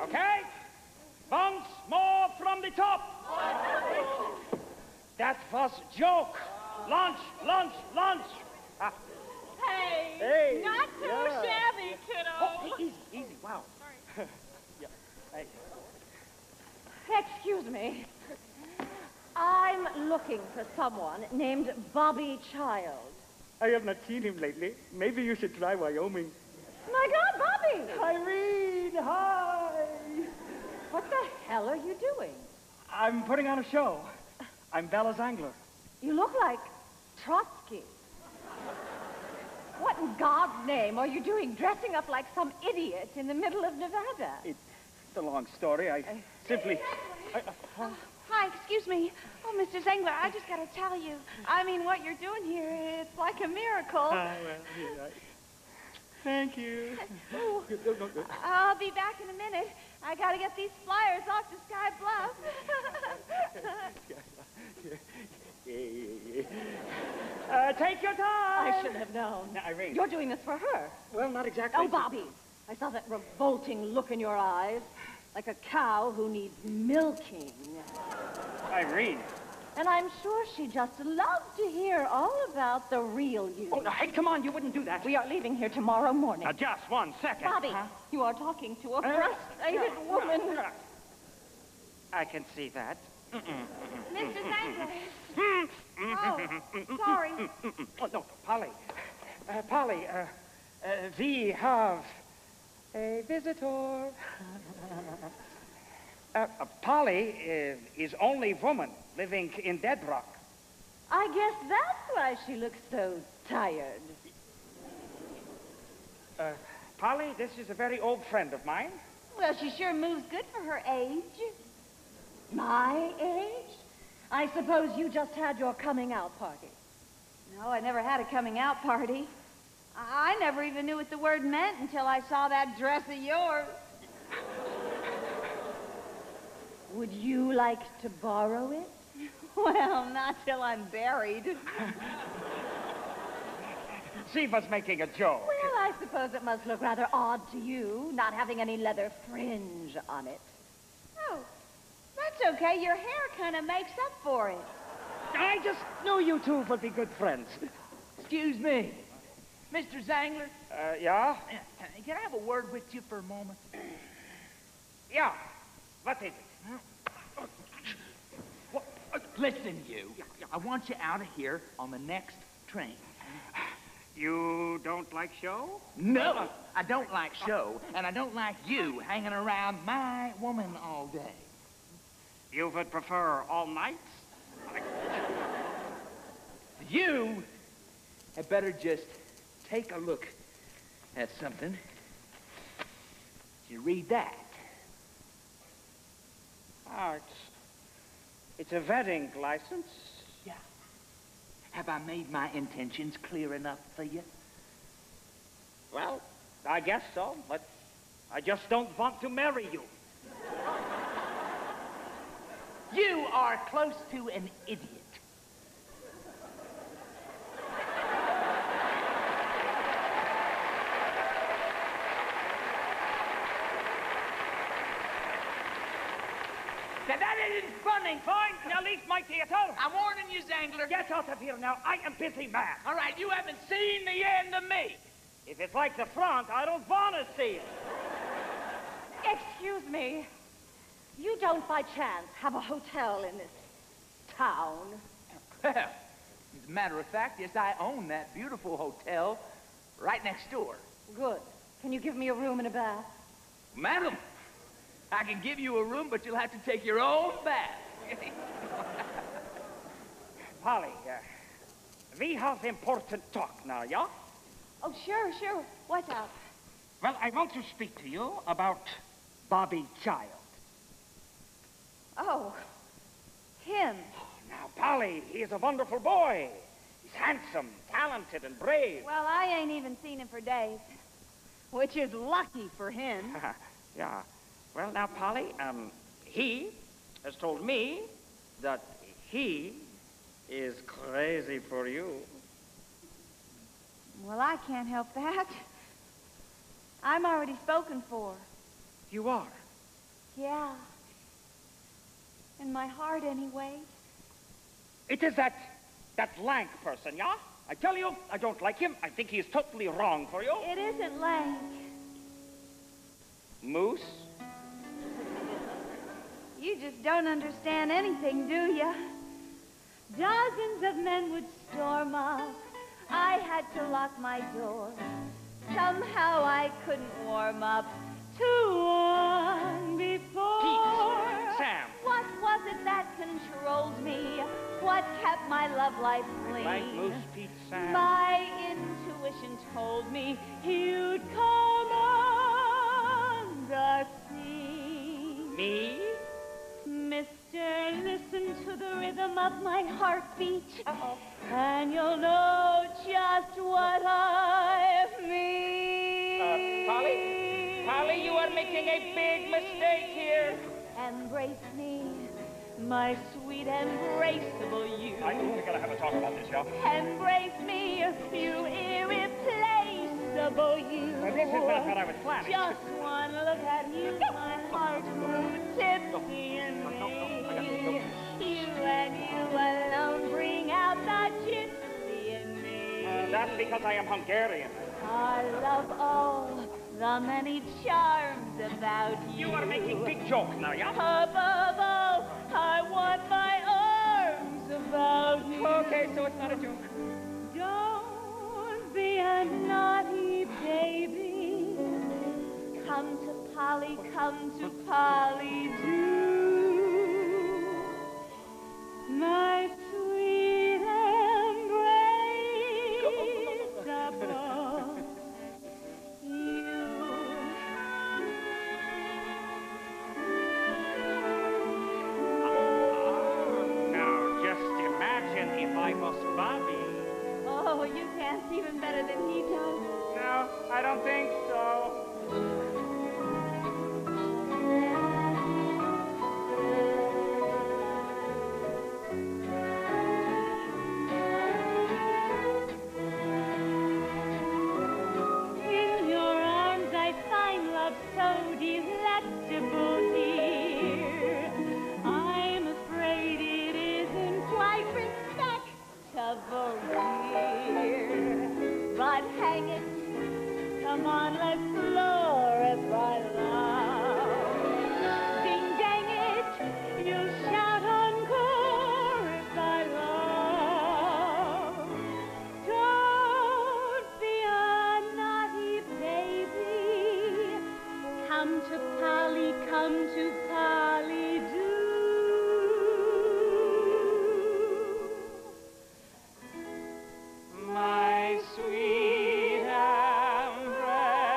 Okay? Once more from the top. That was joke. Lunch, lunch, lunch. Ah. Hey, Hey, not too yeah. shabby, kiddo. Oh, hey, easy, easy. Wow. Sorry. Yeah. Hey. Excuse me. I'm looking for someone named Bobby Child. I have not seen him lately. Maybe you should try Wyoming. My God, Bobby! Irene, hi! What the hell are you doing? I'm putting on a show. I'm Bella's angler. You look like Trotsky. What in God's name are you doing dressing up like some idiot in the middle of Nevada? It's a long story. I simply... I, uh, Hi, excuse me. Oh, Mister Zengler, I just got to tell you. I mean, what you're doing here, it's like a miracle. Ah, well, you're right. Thank you. Ooh, I'll be back in a minute. I got to get these flyers off to Sky Bluff. Uh, take your time. I should have known. Now, Irene. You're doing this for her. Well, not exactly. Oh, Bobby, I saw that revolting look in your eyes, like a cow who needs milking. Irene. And I'm sure she'd just love to hear all about the real you. Oh, now, hey, come on, you wouldn't do that. We are leaving here tomorrow morning. Now, just one second. Bobby, Huh? you are talking to a Uh, frustrated no, woman. no, no. I can see that. Mister Zengler. Oh, sorry. Oh, no, Polly. Uh, Polly, uh, uh, we have a visitor. uh, uh, Polly is, is only woman living in Dead Rock. I guess that's why she looks so tired. Uh, Polly, this is a very old friend of mine. Well, she sure moves good for her age. My age? I suppose you just had your coming out party. No, I never had a coming out party. I never even knew what the word meant until I saw that dress of yours. Would you like to borrow it? Well, not till I'm buried. She was making a joke. Well, I suppose it must look rather odd to you, not having any leather fringe on it. Oh, that's okay. Your hair kind of makes up for it. I just knew you two would be good friends. Excuse me. Mister Zangler? Uh, yeah? Can I have a word with you for a moment? Yeah. What is it? Listen, you. I want you out of here on the next train. You don't like show? No, I don't like show, and I don't like you hanging around my woman all day. You would prefer all nights? You had better just take a look at something. You read that. Oh, it's, it's a wedding license. Yeah. Have I made my intentions clear enough for you? Well, I guess so, but I just don't want to marry you. You are close to an idiot. Now that isn't funny. Fine, now leave my theater. I'm warning you, Zangler. Get out of here now. I am busy man. All right, you haven't seen the end of me. If it's like the front, I don't want to see it. Excuse me. You don't by chance have a hotel in this town? Well, as a matter of fact, yes, I own that beautiful hotel right next door. Good. Can you give me a room and a bath? Madam, I can give you a room, but you'll have to take your own bath. Polly, uh, we have important talk now, yeah? Oh, sure, sure. What's up? Well, I want to speak to you about Bobby Child. Oh, him. Now, Polly, he is a wonderful boy. He's handsome, talented, and brave. Well, I ain't even seen him for days, which is lucky for him. Yeah. Well, now, Polly, um, he has told me that he is crazy for you. Well, I can't help that. I'm already spoken for. You are? Yeah. In my heart, anyway. It is that, that lank person, yeah? I tell you, I don't like him. I think he is totally wrong for you. It isn't lank. Moose? You just don't understand anything, do you? Dozens of men would storm up. I had to lock my door. Somehow I couldn't warm up to one before. Pete, Sam. What was it that controlled me? What kept my love life clean? Like Moose, Pete, Sam. My intuition told me you'd come on the scene. Me? Mister, listen to the rhythm of my heartbeat. Uh-oh. And you'll know just what I mean. Uh, Polly? Polly, you are making a big mistake here. Embrace me, my sweet embraceable you. I think we gotta have a talk about this, y'all. Embrace me, you irreplaceable you. Well, this is not what I was planning. Just one look at you, my heart grew tipsy in me. You and you alone bring out the gypsy in me. Uh, that's because I am Hungarian. I love all the many charms about you. You are making big joke now, yeah? Above all, I want my arms about you. Okay, so it's not a joke. Don't be a naughty baby. Come to Polly, come to Polly, do. My sweet embraceable you. Now, just imagine if I was Bobby. Oh, you dance even better than he does. No, I don't think so. In your arms I find love so delectable, dear. I'm afraid it isn't quite respectable, dear. But hang it, come on, let's glorify love. Ding dang it, you'll shout encore if I love. Don't be a naughty baby. Come to Polly, come to Polly, do. My sweet embraceable.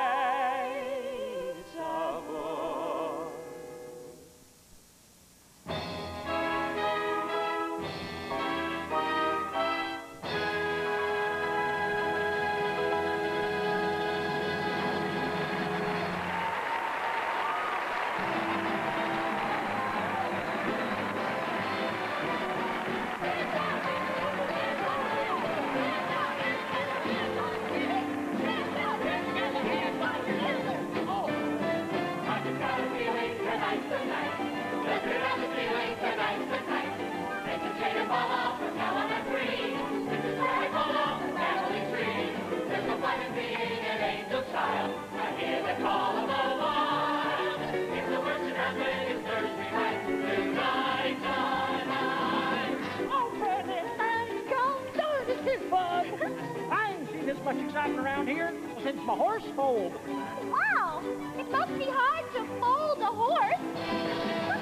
I ain't seen this much excitement around here since my horse foaled. Wow, it must be hard to fold a horse.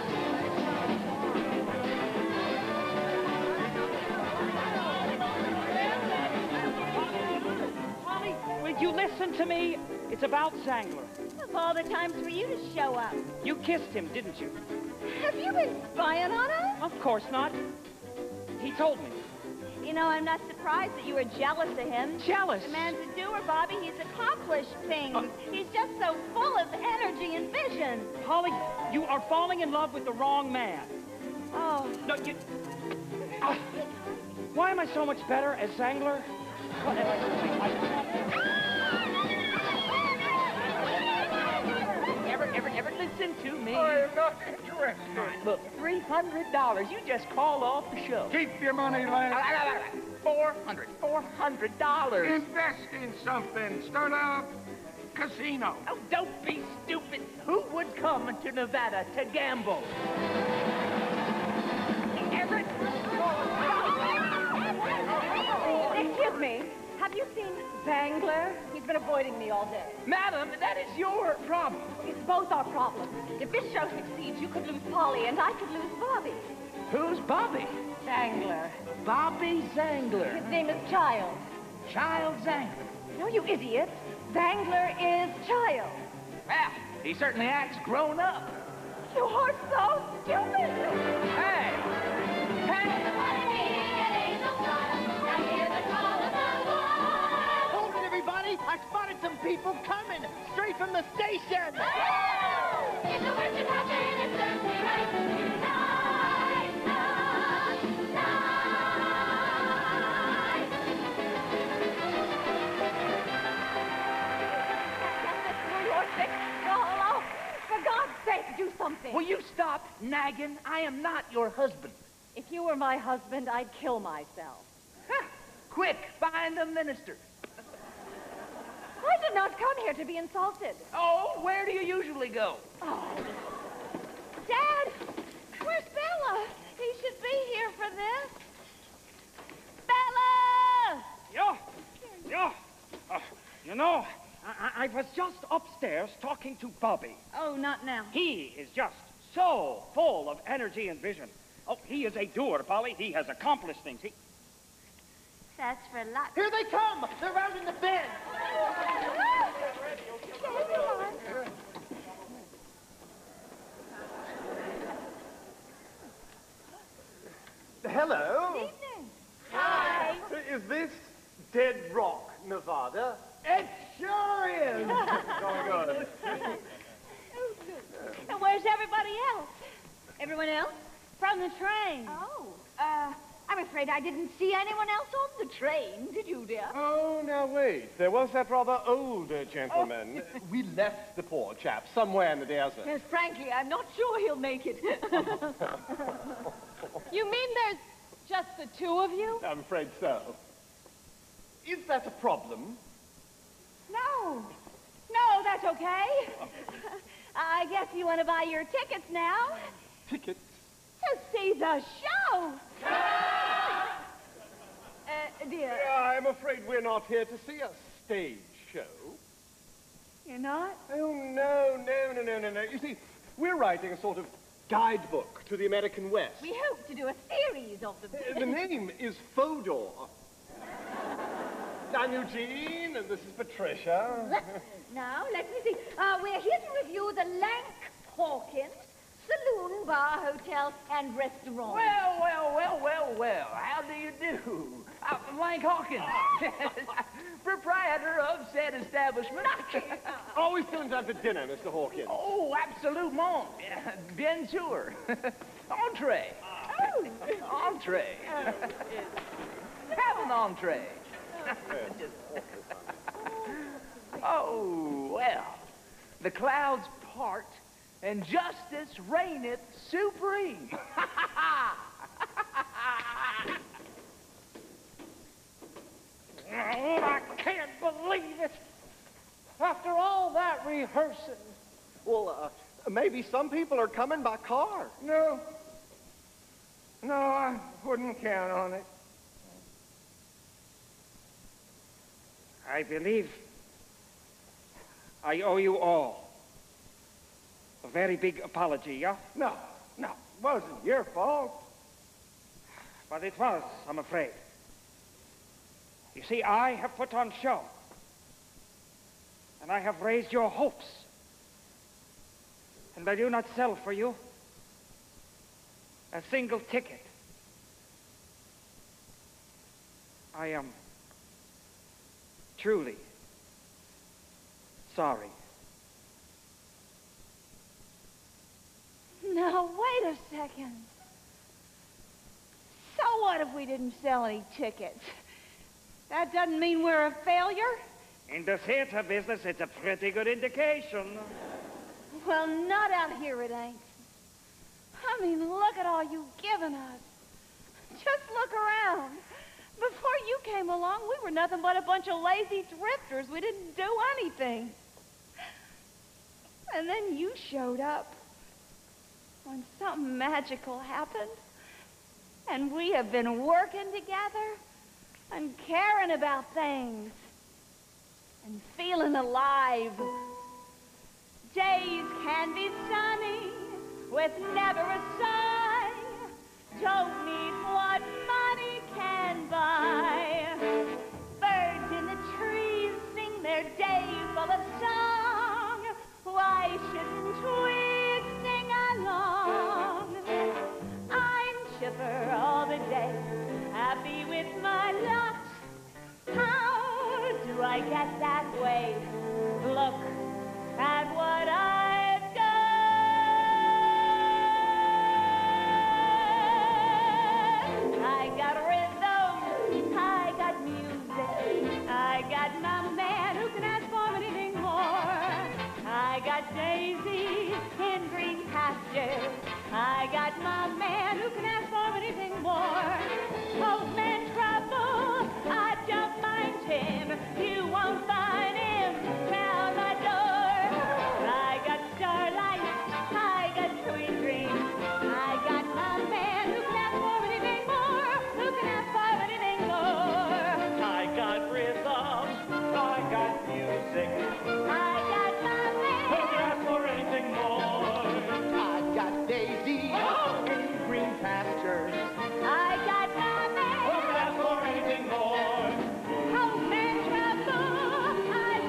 Polly, will you listen to me? It's about Zangler. Of all the times for you to show up. You kissed him, didn't you? Have you been spying on us? Of course not. He told me. You know, I'm not surprised that you were jealous of him. Jealous? The man's a doer, Bobby. He's accomplished things. Uh, He's just so full of energy and vision. Polly, you are falling in love with the wrong man. Oh. No, you... Uh, why am I so much better as Zangler? What am I doing? Ever, ever, ever listen to me? Oh, I'm not interested. All right, look, three hundred dollars. You just call off the show. Keep your money, Larry. four hundred dollars. four hundred dollars. Invest in something. Start a casino. Oh, don't be stupid. Who would come to Nevada to gamble? Everett? Excuse me. Have you seen Bangler? He's been avoiding me all day. Madam, that is your problem. It's both our problems. If this show succeeds, you could lose Polly and I could lose Bobby. Who's Bobby? Zangler. Bobby Zangler. His name is Child. Child Zangler. No, you idiot. Zangler is Child. Well, he certainly acts grown up. You are so stupid. Hey! Hey! Hold it, everybody! I spotted some people coming straight from the station. It's a worship happen, it's certainly right. Tonight, tonight, tonight. For your sake, oh, for God's sake, do something. Will you stop nagging? I am not your husband. If you were my husband, I'd kill myself. Huh. Quick, find a minister. I did not come here to be insulted. Oh, where do you usually go? Oh. Dad, where's Bella? He should be here for this. Bella! Yeah, yeah. Uh, you know, I, I was just upstairs talking to Bobby. Oh, not now. He is just so full of energy and vision. Oh, he is a doer, Polly. He has accomplished things. He... That's for luck. Here they come! They're rounding the bend. Hello. Good evening. Hi. Is this Dead Rock, Nevada? It sure is. Going on. And where's everybody else? Everyone else? From the train. Oh, uh, I'm afraid I didn't see anyone else on the train, did you, dear? Oh, now wait. There was that rather older gentleman. Oh. We left the poor chap somewhere in the desert. Yes, frankly, I'm not sure he'll make it. You mean there's just the two of you? I'm afraid so. Is that a problem? No. No, that's okay. I guess you want to buy your tickets now? Tickets? To see the show. uh, dear. I'm afraid we're not here to see a stage show. You're not? Oh, no, no, no, no, no, no. You see, we're writing a sort of guidebook to the American West. We hope to do a series of them. Uh, the name is Fodor. I'm Eugene, and this is Patricia. Now, let me see. Uh, we're here to review the Lank Hawkins Saloon, Bar, Hotel, and Restaurant. Well, well, well, well, well. How do you do? I'm Lank Hawkins, proprietor of said establishment. Always still in time for dinner, Mister Hawkins. Oh, absolument. Bien sûr. Entree. Oh. Entree. Have an entree. Oh, well. The clouds part and justice reigneth supreme. Oh, I can't believe it. After all that rehearsing. Well, uh, maybe some people are coming by car. No. No, I wouldn't count on it. I believe I owe you all a very big apology, yeah? No, no, it wasn't your fault. But it was, I'm afraid. You see, I have put on show. And I have raised your hopes. And I do not sell for you a single ticket. I am truly sorry. Now, wait a second. So what if we didn't sell any tickets? That doesn't mean we're a failure? In the theater business, it's a pretty good indication. Well, not out here it ain't. I mean, look at all you've given us. Just look around. Before you came along, we were nothing but a bunch of lazy drifters. We didn't do anything. And then you showed up when something magical happened. And we have been working together and caring about things and feeling alive. Days can be sunny with never a sigh. Don't need what money can buy. Birds in the trees sing their day full of song. Why shouldn't we sing along? I'm chipper all the day, happy with my lot. How do I get that way? Look at what I've done. I got rhythm, I got music, I got my man who can ask for anything more. I got Daisy in green pastures, I got my man who can ask for anything more. Postman trouble, I don't mind him, you won't find him down my door. I got starlight, I got sweet dreams, I got my man who can ask for anything more, who can ask for anything more. I got rhythm, I got music, I got my man who can ask for anything more? I got Daisy Oh! in green pastures. I got my man Who can ask for anything more? Postman trouble, I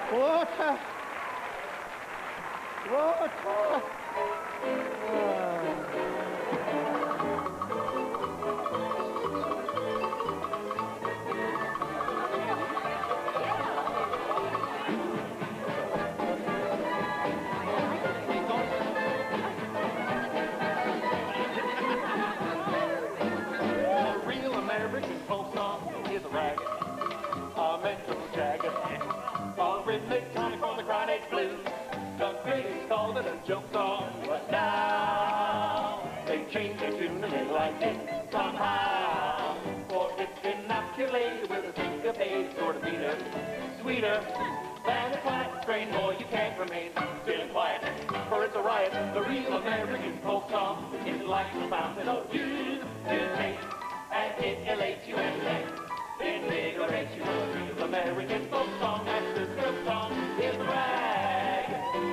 Water. Water. A real American folk song is a ragged, a metro jagged, a rhythmic tonic for the chronic blues. The critics called it a joke song, but now they changed their tune and they liked it somehow. For it's inoculated with a syncopated sort of meter, sweeter than a quiet strain. Boy, you can't remain feeling quiet, for it's a riot. The real American folk song is like the fountain of youth to taste, and it elates you and then invigorates you. The real American folk song, that's the script song, is rag.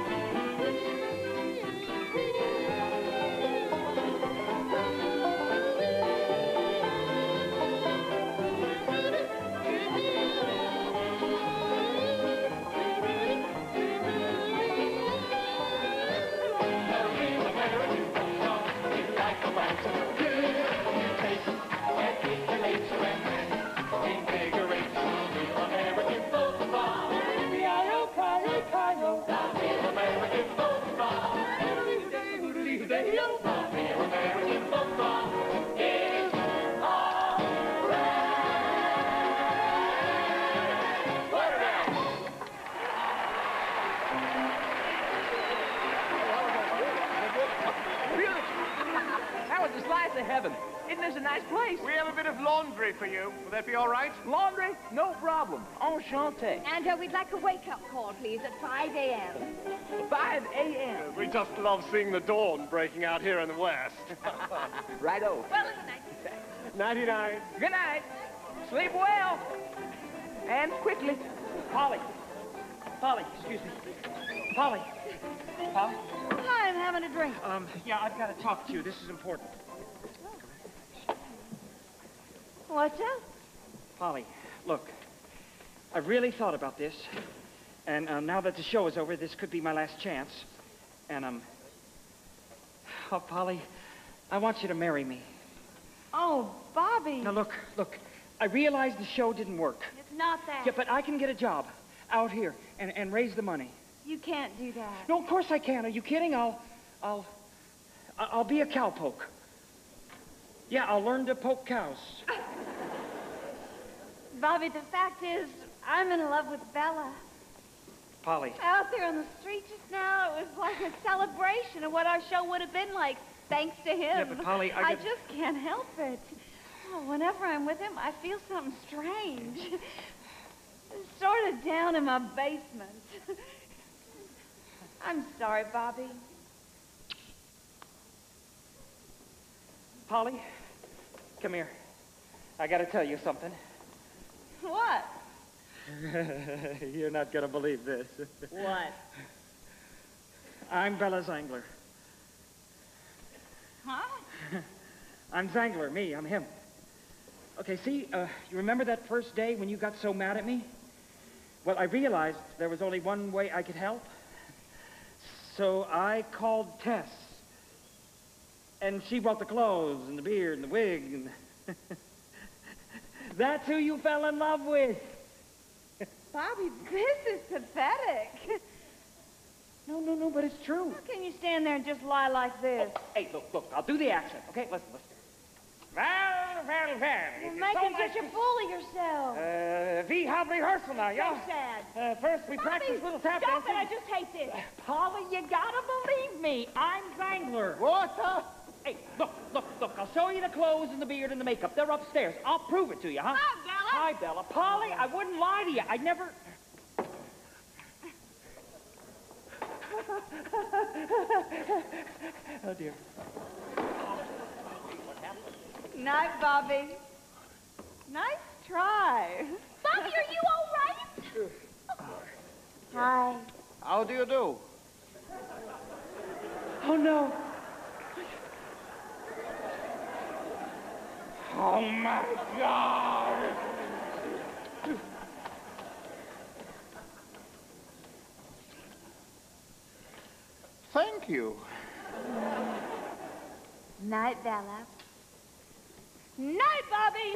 That was a slice of heaven. Isn't this a nice place? We have a bit of laundry for you. Will that be all right? Laundry? No problem. Enchanté. And uh, we'd like a wake-up call, please, at five a m five a m We just love seeing the dawn breaking out here in the west. Righto. Well, good night. Nighty-night. Good night. Sleep well. And quickly. Polly. Polly, excuse me. Polly. Polly? Hi, I'm having a drink. Um, yeah, I've got to talk to you. This is important. What's up? Polly, look, I've really thought about this, and um, now that the show is over, this could be my last chance. And, um, oh, Polly, I want you to marry me. Oh, Bobby. Now, look, look, I realize the show didn't work. It's not that. Yeah, but I can get a job out here and, and raise the money. You can't do that. No, of course I can. Are you kidding? I'll, I'll, I'll be a cowpoke. Yeah, I'll learn to poke cows. Bobby, the fact is, I'm in love with Bella. Polly. Out there on the street just now, it was like a celebration of what our show would have been like, thanks to him. Yeah, but Polly, I I get- just can't help it. Oh, whenever I'm with him, I feel something strange. Sort of down in my basement. I'm sorry, Bobby. Polly, come here. I got to tell you something. What? You're not going to believe this. What? I'm Bella Zangler. Huh? I'm Zangler, me, I'm him. Okay, see, uh, you remember that first day when you got so mad at me? Well, I realized there was only one way I could help. So I called Tess. And she brought the clothes and the beard and the wig. And that's who you fell in love with. Bobby, this is pathetic. No, no, no, but it's true. How can you stand there and just lie like this? Oh, hey, look, look, I'll do the accent, okay? Listen, listen. Well, well, well. You're it's making so nice such a to- fool of yourself. Uh, we have rehearsal now, yeah? So sad. Uh, first, we Bobby, practice little tap stop dancing. it. I just hate this. Polly, you gotta believe me. I'm Zangler. What? Uh, Hey, look, look, look. I'll show you the clothes and the beard and the makeup. They're upstairs. I'll prove it to you, huh? Hi, Bella. Hi, Bella. Polly, I wouldn't lie to you. I'd never... Oh, dear. Night, Bobby. Nice try. Bobby, are you all right? Hi. how do you do? Oh, no. Oh, my God. Thank you. Night, Bella. Night, Bobby!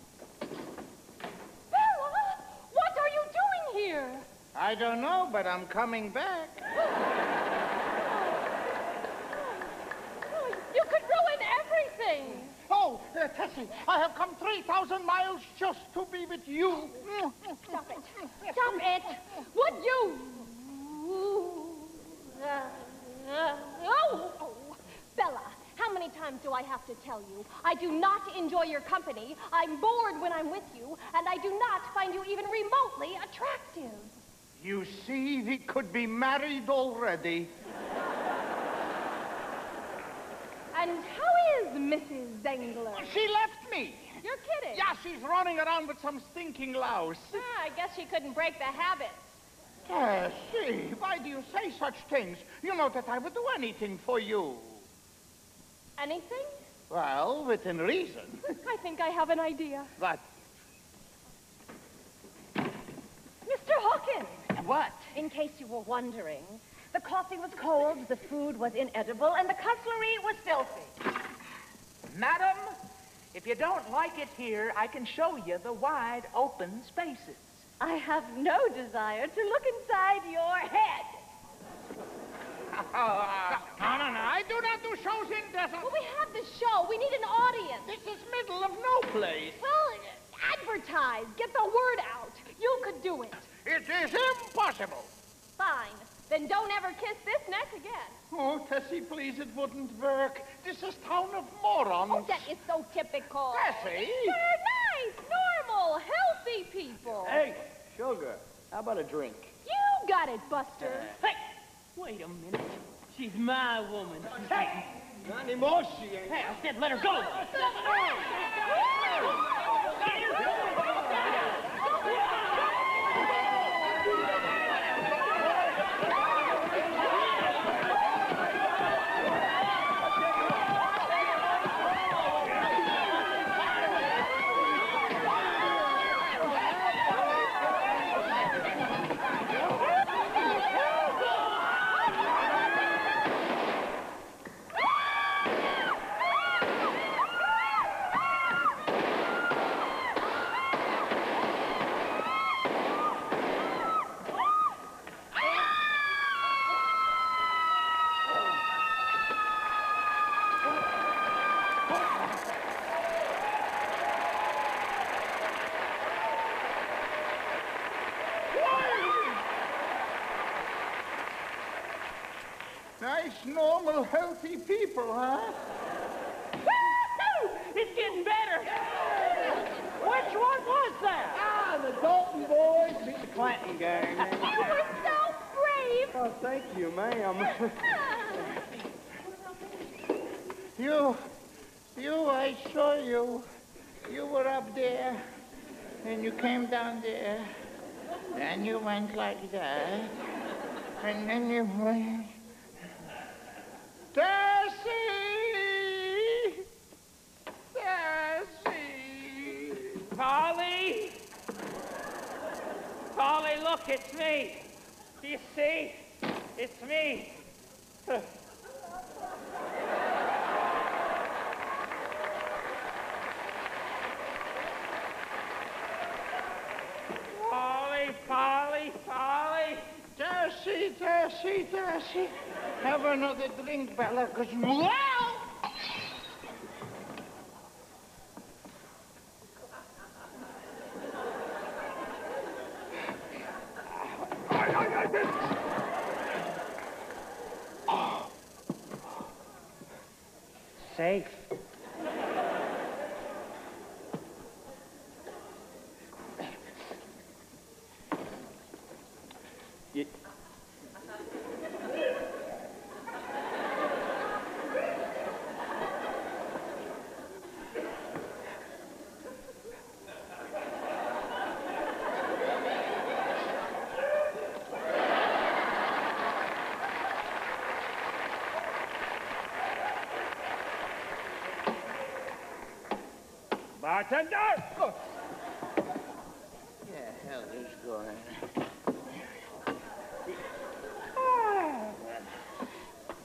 Bella, what are you doing here? I don't know, but I'm coming back. You could ruin everything. Oh, uh, Tessie, I have come three thousand miles just to be with you. Stop it. Stop it. Would you? Oh, oh. Bella, how many times do I have to tell you? I do not enjoy your company. I'm bored when I'm with you, and I do not find you even remotely attractive. You see, we could be married already. And how is Missus Zengler? She left me. You're kidding. Yeah, she's running around with some stinking louse. Ah, I guess she couldn't break the habit. Tessie, why do you say such things? You know that I would do anything for you. Anything? Well, within reason. I think I have an idea. What? Mister Hawkins! What? In case you were wondering, the coffee was cold, the food was inedible, and the cutlery was filthy. Madam, if you don't like it here, I can show you the wide open spaces. I have no desire to look inside your head. No, no, no, I do not do shows in desert. Well, we have the show. We need an audience. This is middle of no place. Well, advertise. Get the word out. You could do it. It is impossible. Fine. Then don't ever kiss this neck again. Oh, Tessie, please, it wouldn't work. This is town of morons. Oh, that is so typical. Tessie? They're nice, normal, healthy people. Hey, sugar, how about a drink? You got it, Buster. Hey, wait a minute. She's my woman. Hey, not anymore, she ain't. Hey, I said let her go. Nice, normal, healthy people, huh? Woo-hoo! It's getting better. Which one was that? Ah, the Dalton boys beat the Clanton gang. You were so brave. Oh, thank you, ma'am. You, you, I saw you. You were up there, and you came down there, and you went like that, and then you went... Tessie! Tessie! Polly! Polly, look, it's me. Do you see? It's me. Polly, Polly, Polly. Tessie, Tessie, Tessie. Have another drink, Bella, because... Wow! Safe. You... Bartender! Oh. Yeah, hell is going on?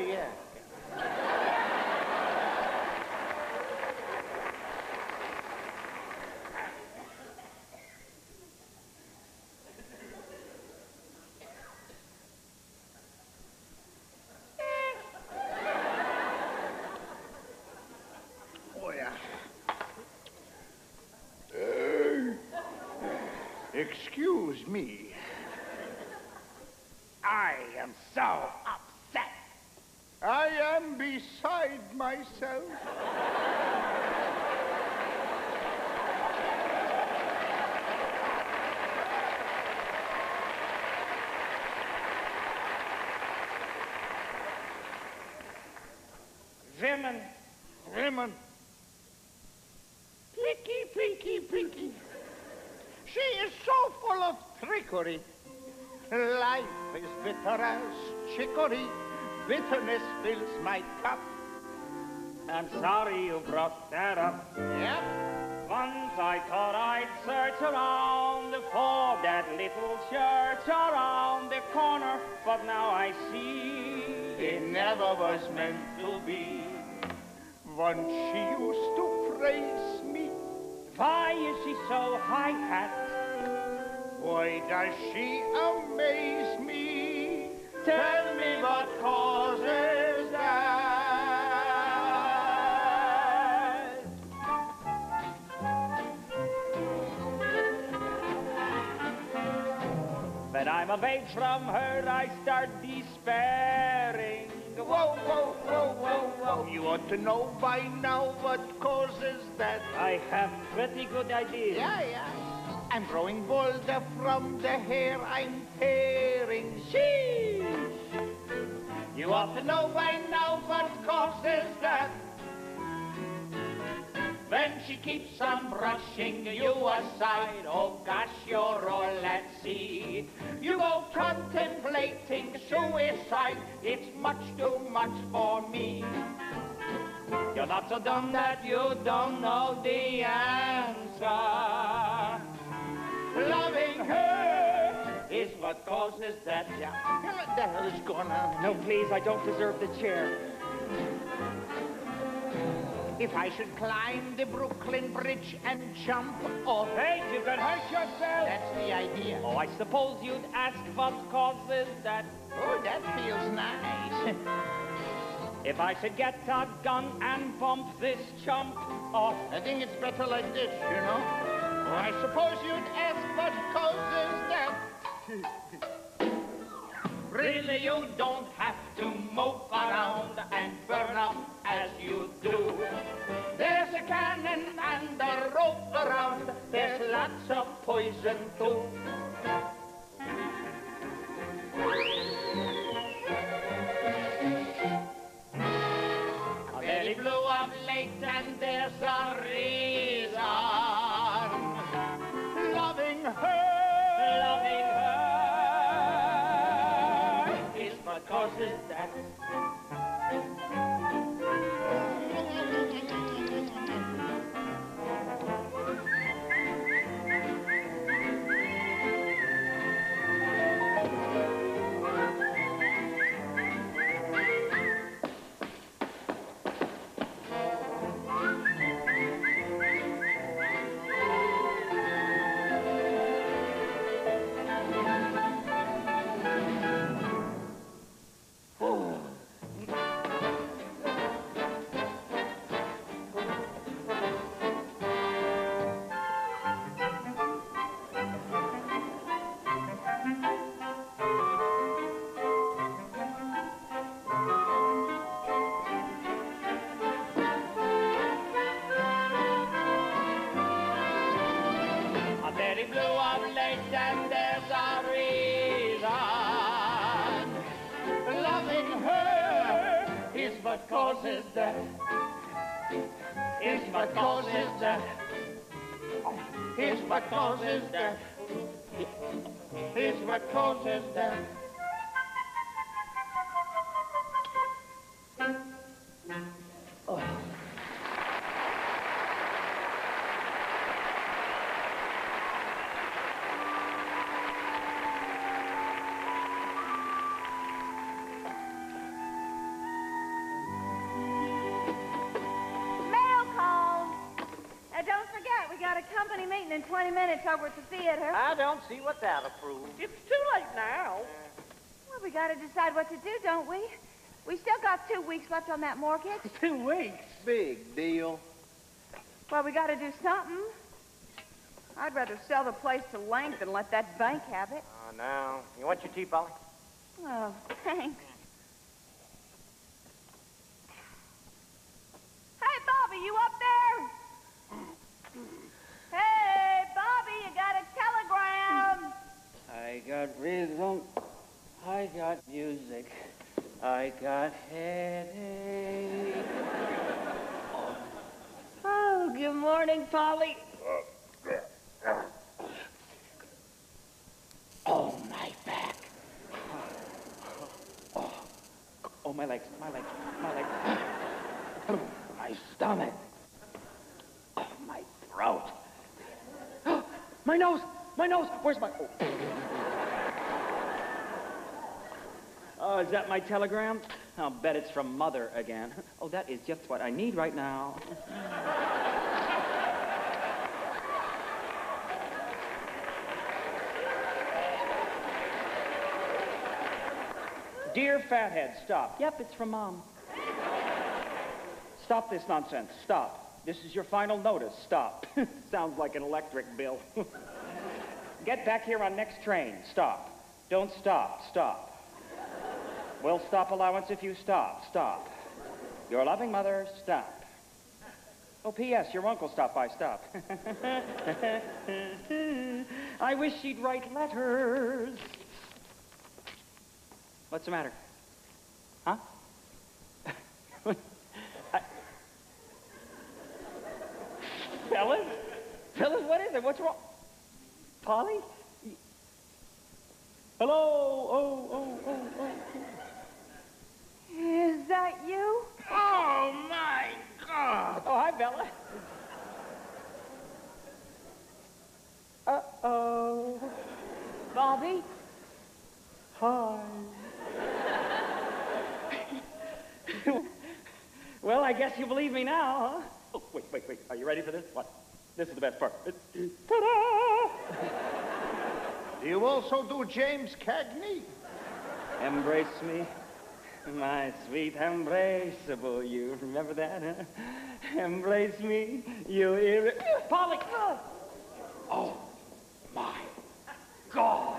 yeah. Oh, yeah. Uh, excuse me. I am so upset. I am beside myself. Women. Women. Pinky, pinky, pinky. She is so full of trickery. Life is bitter as chicory. Bitterness fills my cup. I'm sorry you brought that up. Yep. Once I thought I'd search around for that little church around the corner, but now I see it never was meant to be. Once she used to praise me. Why is she so high-hat? Why does she amaze me? Tell me what causes that. When I'm away from her, I start despairing. Whoa, whoa, whoa, whoa, whoa. You ought to know by now what causes that. I have pretty good ideas. Yeah, yeah. I'm growing bolder from the hair I'm tearing. Sheesh! You ought to know by now what causes that. When she keeps on brushing you aside, oh gosh, you're all at sea. You go contemplating suicide, it's much too much for me. You're not so dumb that you don't know the answer. Loving her is what causes that. Yeah. What the hell is going on? No, please, I don't deserve the chair. If I should climb the Brooklyn Bridge and jump off... Hey, you can hurt yourself. That's the idea. Oh, I suppose you'd ask what causes that. Oh, that feels nice. If I should get a gun and bump this chump off... I think it's better like this, you know? Oh, I suppose you'd ask what causes that. Really, you don't have to mope around and burn up as you do. There's a cannon and a rope around. There's lots of poison, too. Very blue of late, and there's a reason. Loving her, loving her is what causes that. What causes that? Is what causes that? Is what causes that? Is what causes that? Oh. meeting in twenty minutes over at the theater. I don't see what that'll prove. It's too late now. Well, we got to decide what to do, don't we? We still got two weeks left on that mortgage. Two weeks? Big deal. Well, we got to do something. I'd rather sell the place to Lank than let that bank have it. Oh, no. You want your tea, Polly? Oh, thanks. Hey, Bobby, you up there? Hey, Bobby, you got a telegram. I got rhythm. I got music. I got headache. Oh, good morning, Polly. Oh, my back. Oh, oh my legs, my legs, my legs. My stomach. Oh, my throat. My nose, my nose. Where's my... Oh. Oh, is that my telegram? I'll bet it's from Mother again. Oh, that is just what I need right now. Dear Fathead, stop. Yep, it's from Mom. Stop this nonsense. Stop. This is your final notice. Stop. Sounds like an electric bill. Get back here on next train. Stop. Don't stop. Stop. We'll stop allowance if you stop. Stop. Your loving mother, stop. Oh, P S Your uncle stopped by. Stop. I wish she'd write letters. What's the matter? Huh? I... Fellas? Fellas, what is it? What's wrong? Polly? Hello? Oh, oh, oh, oh. Is that you? Oh, my God. Oh, hi, Bella. Uh-oh. Bobby? Hi. Well, I guess you believe me now, huh? Oh, wait, wait, wait. Are you ready for this? What? This is the best part. It's... Ta-da! Do you also do James Cagney? Embrace me, my sweet embraceable. You remember that, huh? Embrace me, you irre... Polly! Oh, my God!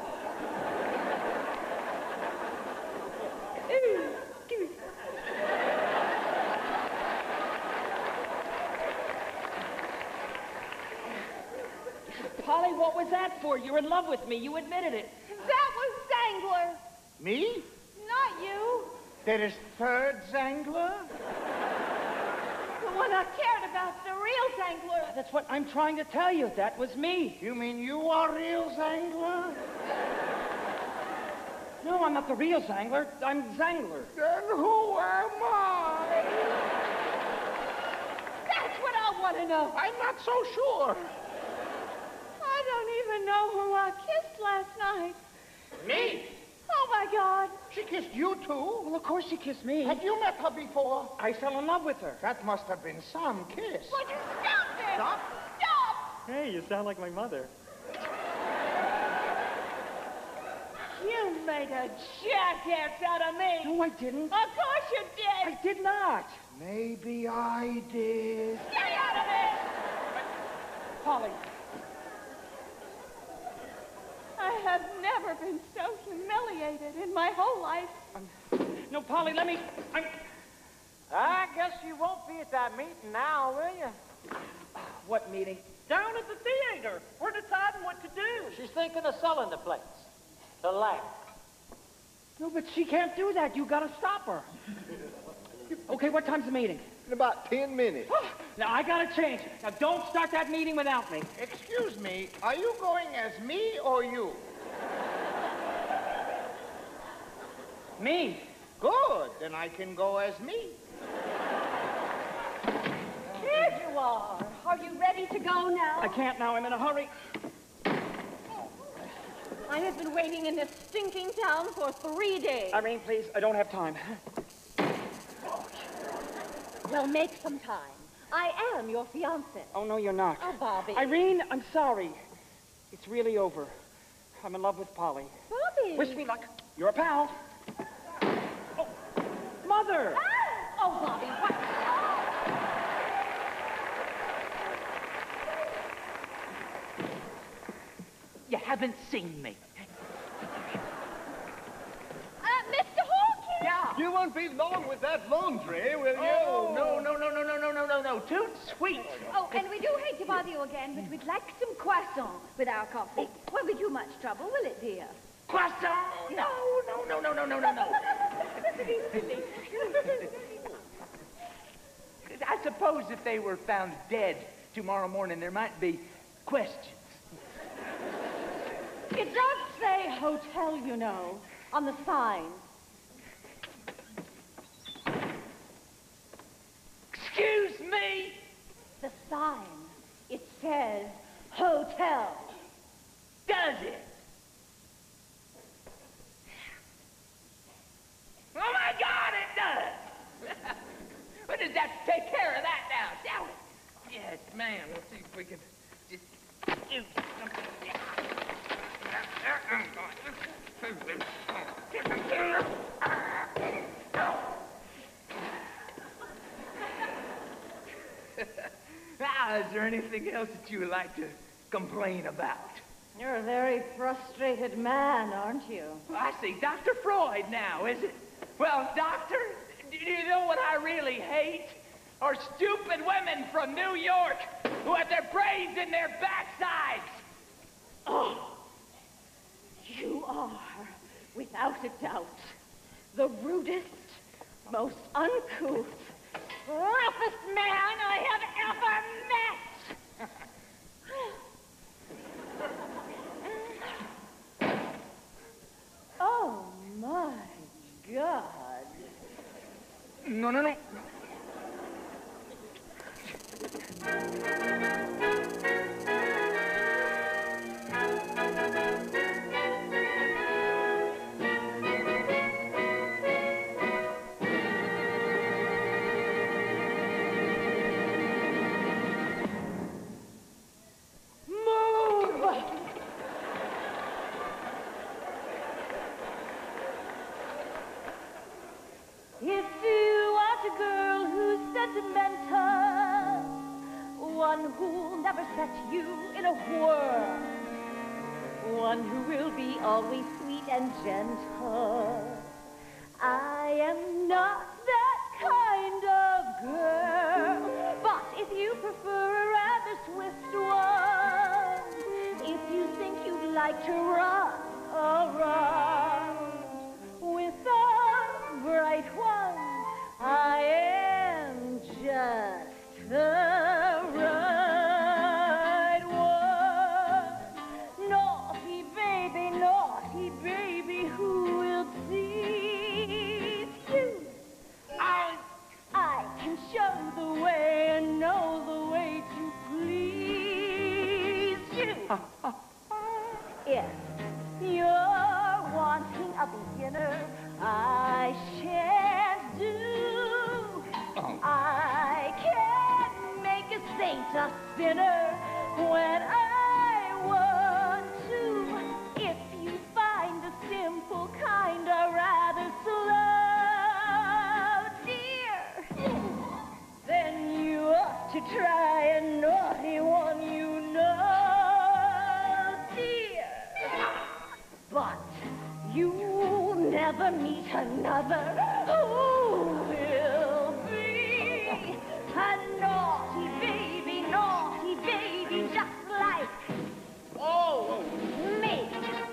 Polly, what was that for? You're in love with me. You admitted it. That was Zangler. Me? Not you. There is third Zangler? The one I cared about, the real Zangler. That's what I'm trying to tell you. That was me. You mean you are real Zangler? No, I'm not the real Zangler. I'm Zangler. Then who am I? That's what I want to know. I'm not so sure. I don't even know who I kissed last night. Me? Oh, my God. She kissed you, too? Well, of course she kissed me. Have you met her before? I fell in love with her. That must have been some kiss. Would you stop this? Stop? Stop! Hey, you sound like my mother. You made a jackass out of me. No, I didn't. Of course you did. I did not. Maybe I did. Get out of it. Polly. I have never been so humiliated in my whole life. Um, no, Polly, let me... I'm... I guess you won't be at that meeting now, will you? What meeting? Down at the theater. We're deciding what to do. She's thinking of selling the place. To Lank. No, but she can't do that. You gotta stop her. Okay, what time's the meeting? In about ten minutes. Now, I gotta change. Now, don't start that meeting without me. Excuse me, are you going as me or you? Me. Good, then I can go as me. Here you are. Are you ready to go now? I can't now. I'm in a hurry. I have been waiting in this stinking town for three days. Irene, please. I don't have time. Well, make some time. I am your fiancé. Oh, no, you're not. Oh, Bobby. Irene, I'm sorry. It's really over. I'm in love with Polly. Bobby. Wish me luck. You're a pal. Oh, Mother! Ah! Oh, Bobby, what? You haven't seen me. Uh, Mister Hawkins! Yeah. You won't be long with that laundry, will you? Oh, no, no, no, no, no, no, no, no, no. Too sweet. Oh, and we do hate to bother you again, but we'd like some croissant with our coffee. Won't be too much trouble, will it, dear? Croissant? No, no, no, no, no, no, no, no. I suppose if they were found dead tomorrow morning, there might be questions. It does say hotel, you know, on the sign. Excuse me? The sign. It says hotel. Does it? Oh, my God, it does! We'll just have to take care of that now, shall we? Yes, ma'am. We'll see if we can just do something. Now, is there anything else that you would like to complain about? You're a very frustrated man, aren't you? I see. Doctor Freud now, is it? Well, doctor, do you know what I really hate? Are stupid women from New York who have their brains in their backsides. Oh, you are, without a doubt, the rudest, most uncouth, roughest man I have ever met. Oh, my God. No, no, no. If you want a girl who's sentimental, one who'll never set you in a whirl, one who will be always sweet and gentle, I am not that kind of girl. But if you prefer a rather swift one, if you think you'd like to run around with a bright one, I am just the right one. Naughty baby, naughty baby, who will tease you? I, I can show the way and know the way to please you. If you're wanting a beginner, I shan't do. Oh. I can make a saint a sinner when I want to. If you find the simple kind are rather slow, dear, then you ought to try a naughty one, you know, dear. But you'll never meet another who will be a naughty baby, naughty baby, just like Oh! me.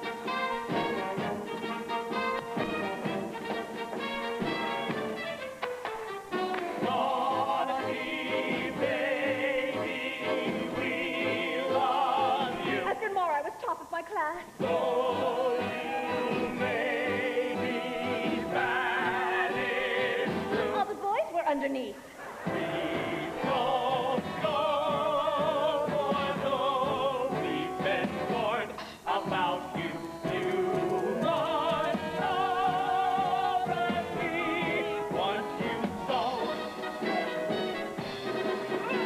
Naughty baby, we love you. After more, I was top of my class. Though you may be bad, it's true. All the boys were underneath. Please don't go, for though we've been warned about you, you must know that we want you so.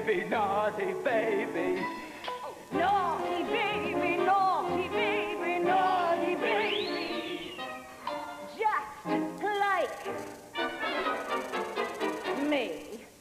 baby, naughty baby. Naughty baby, naughty baby, naughty baby. Just like me.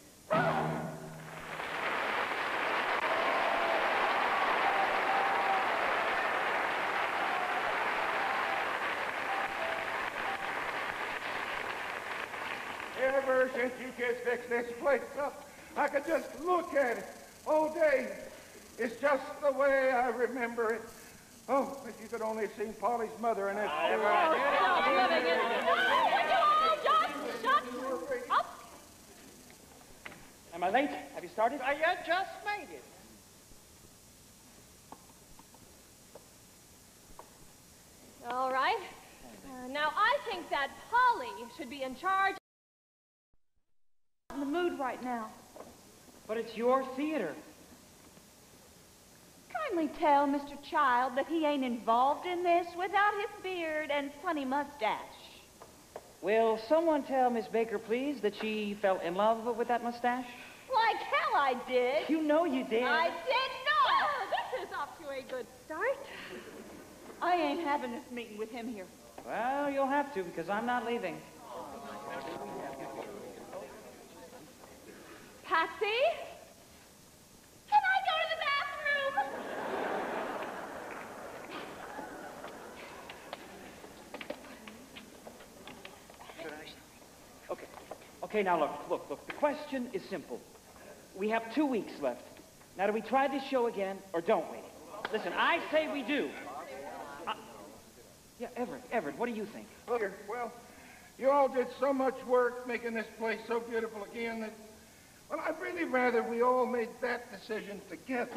Ever since you kids fixed this place up, I could just look at it all day. It's just the way I remember it. Oh, if you could only have seen Polly's mother in that story. Stop living in it. No, would you all just shut up? Am I late? Have you started? I uh, just made it. All right. Uh, now, I think that Polly should be in charge. In the mood right now. But it's your theater. Kindly tell Mister Child that he ain't involved in this without his beard and funny mustache. Will someone tell Miss Baker, please, that she fell in love with that mustache? Like hell I did. You know you did. I did not. Oh, this is off to a good start. I ain't having this meeting with him here. Well, you'll have to, because I'm not leaving. Patsy? Can I go to the bathroom? Okay. Okay, now look, look, look. The question is simple. We have two weeks left. Now, do we try this show again, or don't we? Listen, I say we do. Uh, yeah, Everett, Everett, what do you think? Look here, well, you all did so much work making this place so beautiful again that, well, I'd really rather we all made that decision together.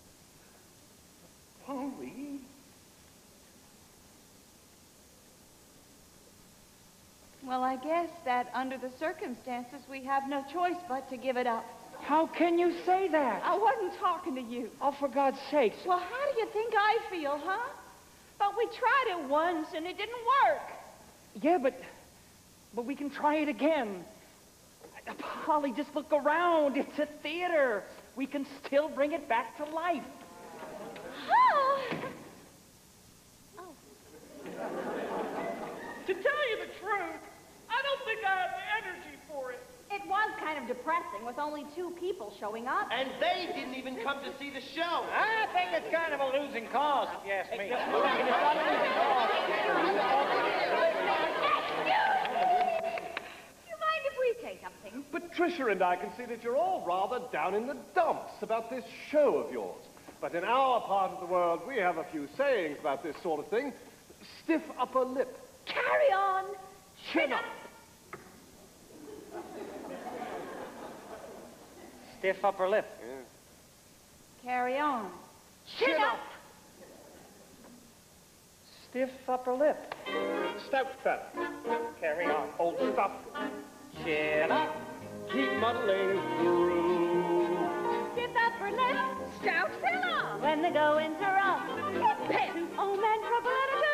Polly? Well, I guess that under the circumstances, we have no choice but to give it up. How can you say that? I wasn't talking to you. Oh, for God's sakes. Well, how do you think I feel, huh? But we tried it once, and it didn't work. Yeah, but, but we can try it again. Polly, just look around. It's a theater. We can still bring it back to life. Oh. To tell you the truth, I don't think I have the energy for it. It was kind of depressing with only two people showing up. And they didn't even come to see the show. I think it's kind of a losing cause, if you ask me. Say something. Patricia and I can see that you're all rather down in the dumps about this show of yours. But in our part of the world, we have a few sayings about this sort of thing. Stiff upper lip. Carry on. Chin up. Stiff upper lip. Yeah. Carry on. Chin, Chin up. up. Stiff upper lip. Stout fella. Carry on. Old stuff. Chin up. Keep muddling through. Stiff upper lip. Stout fella. When the going's rough. Hip hip. Oh, man, trouble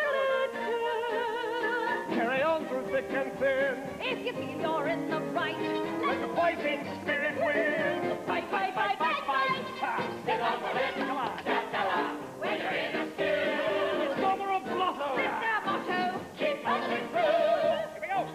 and a Carry on through thick and thin. If you feel you're in the right, let the fighting spirit win. Fight, fight, fight, fight, fight. Stiff upper lip. Come on. Stout fella. When you're in a stew. It's no more a blotto. It's our motto. Keep muddling through. Here we go.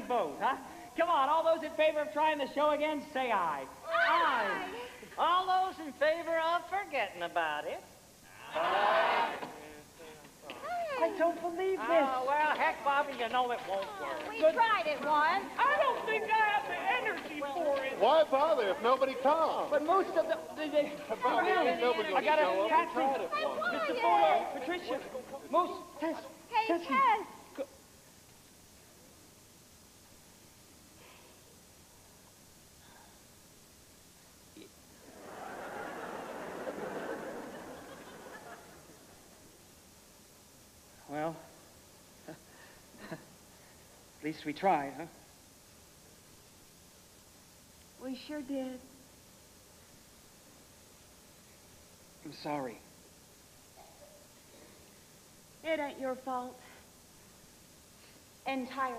both, huh? Come on, all those in favor of trying the show again, say aye. Aye. All those in favor of forgetting about it? I don't believe this. Oh, well, heck, Bobby, you know it won't work. We tried it once. I don't think I have the energy for it. Why bother if nobody comes? But most of the... the, the Bobby, ain't nobody I got gonna a show up. Patsy, We tried it once. Mister Fuller, Patricia, most... Tess, Hey, Tessie. Tess. Well, at least we tried, huh? We sure did. I'm sorry. It ain't your fault. Entirely.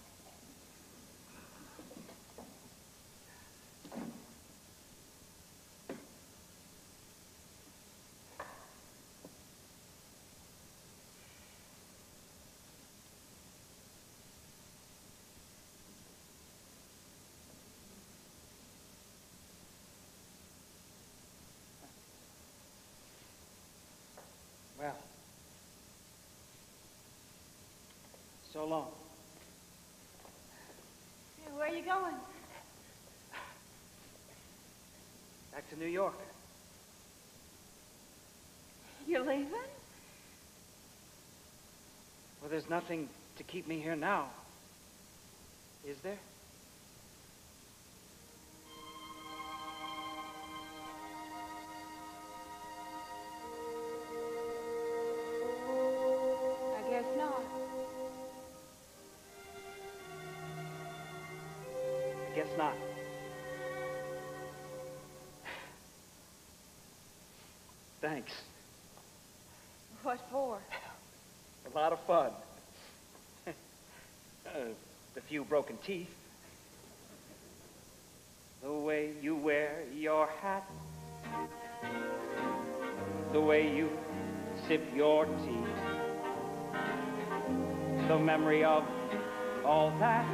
Well, so long. Hey, where are you going? Back to New York. You're leaving? Well, there's nothing to keep me here now. Is there? I guess not. I guess not. Thanks. What for? A lot of fun. uh, a few broken teeth. The way you wear your hat. The way you sip your tea. The memory of all that.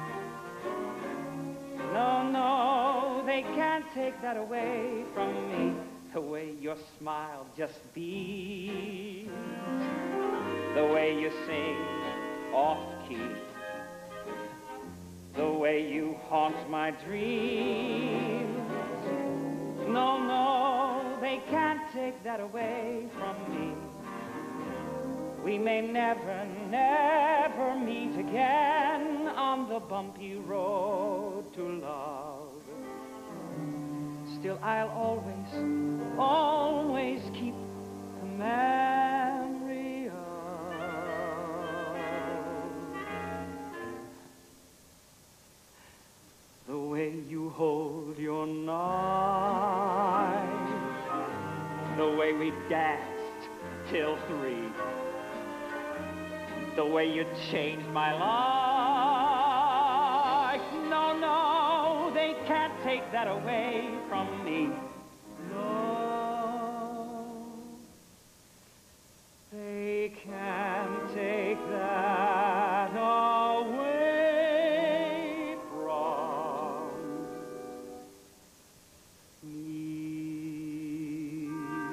No, no, they can't take that away from me. The way your smile just beams. The way you sing off-key. The way you haunt my dreams. No, no, they can't take that away from me. We may never, never meet again on the bumpy road to love. Still, I'll always, always keep the memory of the way you hold your knife, the way we danced till three, the way you changed my life. No, no, they can't take that away from me. No, they can't take that away from me.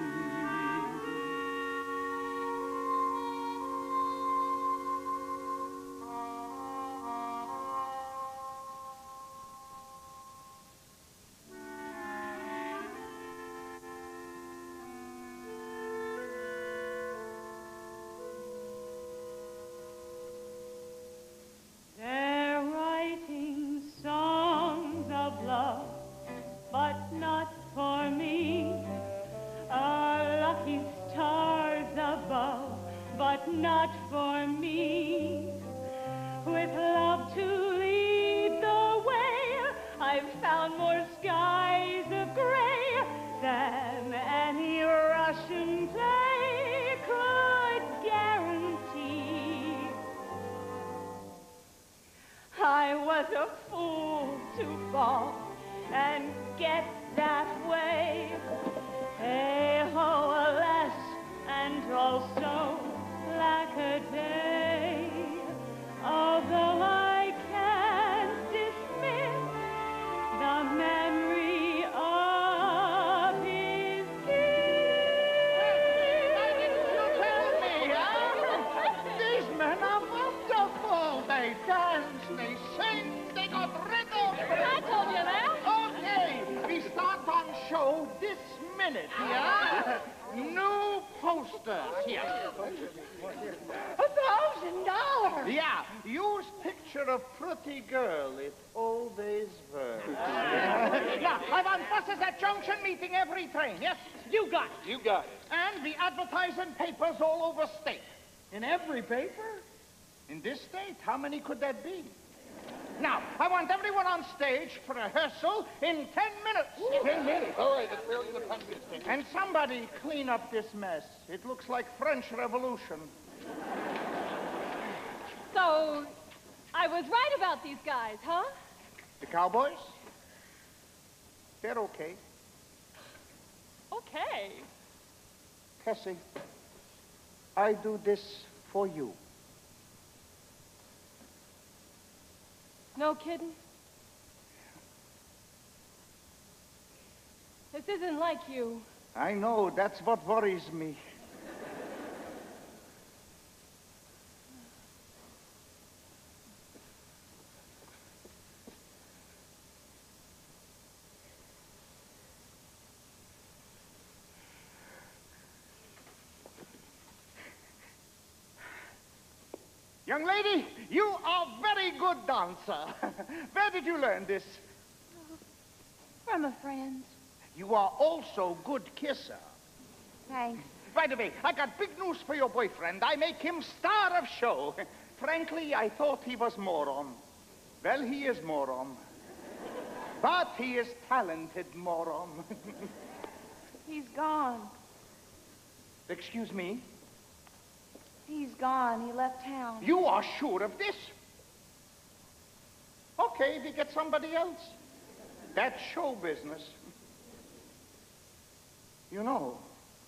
They're writing songs of love, but not for me. Our lucky stars above, but not for me. With love to lead the way, I've found more skies of gray than any Russian play could guarantee. I was a fool to fall and get that way. Hey-ho, alas, and also lack a day. Although I can minute, yeah? New posters, here. A thousand dollars. Yeah, use picture of pretty girl if always were. Yeah, I want buses at junction meeting every train, yes? You got it. You got it. And we advertise in papers all over state. In every paper? In this state, how many could that be? Now, I want everyone on stage for rehearsal in ten minutes. Ten minutes? All right, let's really the pumpkin. And somebody clean up this mess. It looks like French Revolution. So, I was right about these guys, huh? The Cowboys? They're okay. Okay. Tessie, I do this for you. No kidding? This isn't like you. I know, that's what worries me. Young lady, you are very good dancer. Where did you learn this? From a friend. You are also good kisser. Thanks. By the way, I got big news for your boyfriend. I make him star of show. Frankly, I thought he was moron. Well, he is moron. But he is talented moron. He's gone. Excuse me? He's gone. He left town. You are sure of this? Okay, we get somebody else. That's show business. You know,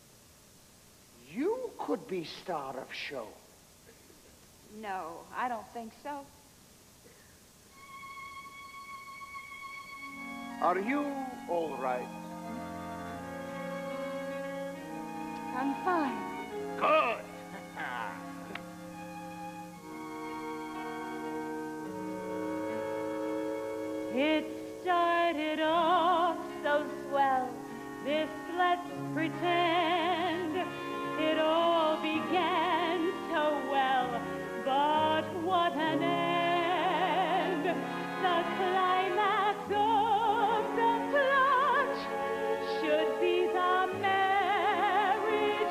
you could be star of show. No, I don't think so. Are you all right? I'm fine. Good. It started off so swell, this let's pretend. It all began so well, but what an end. The climax of the plot should be the marriage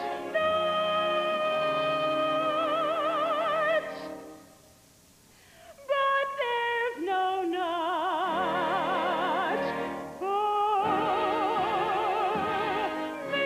night. But there's no night for me.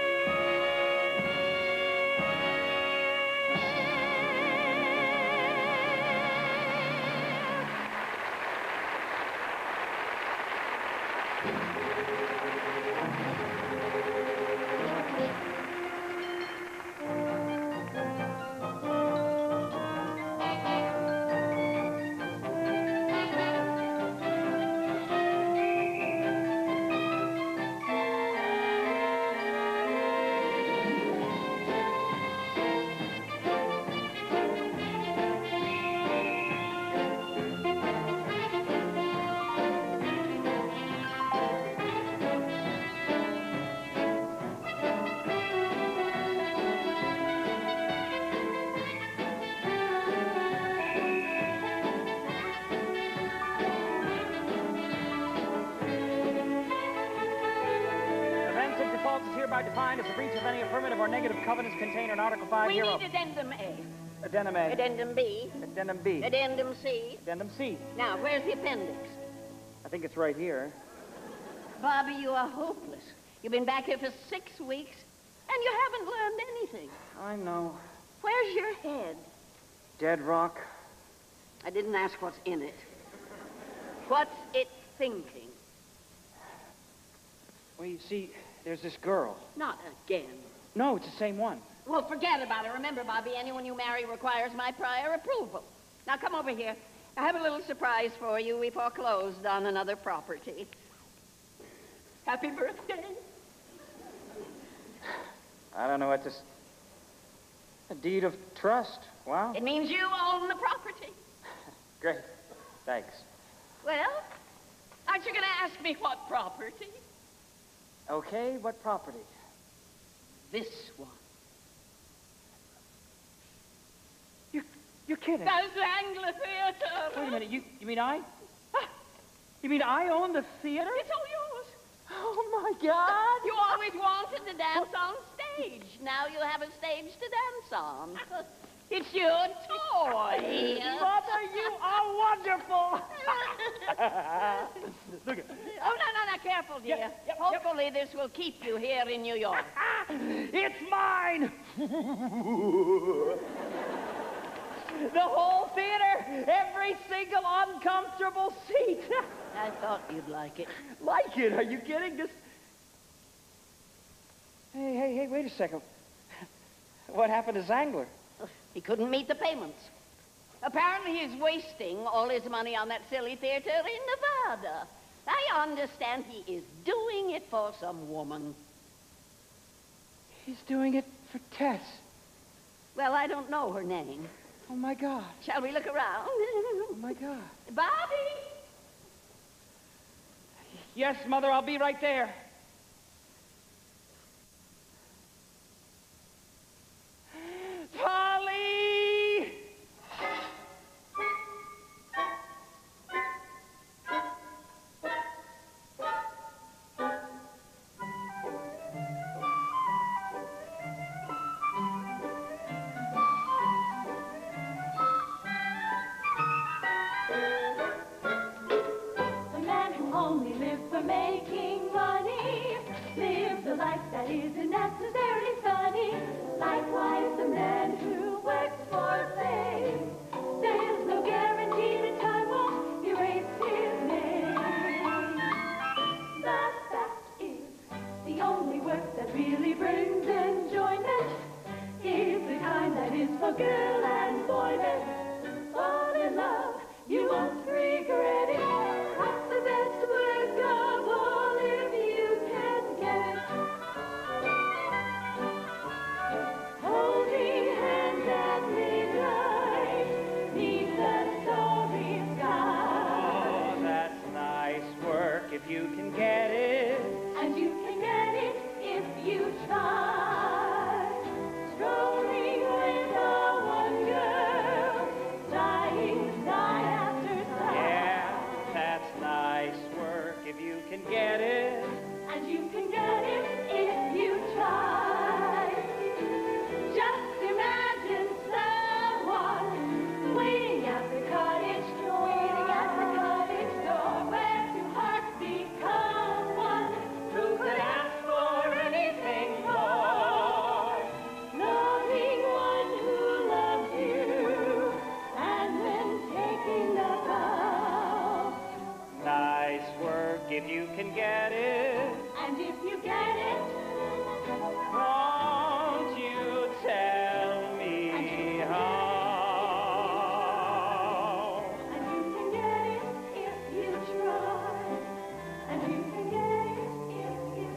Offensive default is hereby defined as a breach of any affirmative or negative covenants contained in Article five We hereof. need addendum A, Addendum A. addendum B, Addendum B. addendum C. Addendum C. Now, where's the appendix? I think it's right here. Bobby, you are hopeless. You've been back here for six weeks, and you haven't learned anything. I know. Where's your head? Dead rock. I didn't ask what's in it. What's it thinking? Well, you see, there's this girl. Not again. No, it's the same one. Well, forget about it. Remember, Bobby, anyone you marry requires my prior approval. Now, come over here. I have a little surprise for you. We foreclosed on another property. Happy birthday. I don't know what this... A deed of trust. Wow. It means you own the property. Great. Thanks. Well, aren't you going to ask me what property? Okay, what property? This one. You, you're kidding. The Angler Theater. Wait a minute, you, you mean I? You mean I own the theater? It's all yours. Oh, my God. You always wanted to dance on stage. Now you have a stage to dance on. It's your toy. Mother, you are wonderful. Look at Oh, no, no, no, careful, dear. Yep, yep, Hopefully yep. this will keep you here in New York. It's mine. The whole theater, every single uncomfortable seat. I thought you'd like it. Like it? Are you kidding? Just... Hey, hey, hey, wait a second. What happened to Zangler? He couldn't meet the payments. Apparently he's wasting all his money on that silly theater in Nevada. I understand he is doing it for some woman. He's doing it for Tess. Well, I don't know her name. Oh, my God. Shall we look around? Oh, my God. Bobby! Yes, Mother, I'll be right there. Polly! The man who only lives for making money lives a life that isn't necessarily sunny. Likewise, the man who works for fame, there's no guarantee that time won't erase his name. The fact is, the only work that really brings enjoyment is the kind that is for girl and boyment. Fall in love, you won't regret it. That's the best work of all if you can get it. Holding hands at midnight, neath the starry sky. Oh, that's nice work if you can get it. And you can get it if you try. Strolling with a one girl, dying sigh after sigh. Yeah, that's nice work if you can get it. And you can get it if you try. Just imagine someone waiting at the cottage door, waiting at the cottage door, where two hearts become one. Who could ask for anything more? Loving one who loves you, and then taking the vow. Nice work if you can get it. And if you get it, Won't you tell me how? and you can get it if you try. And you can get it if you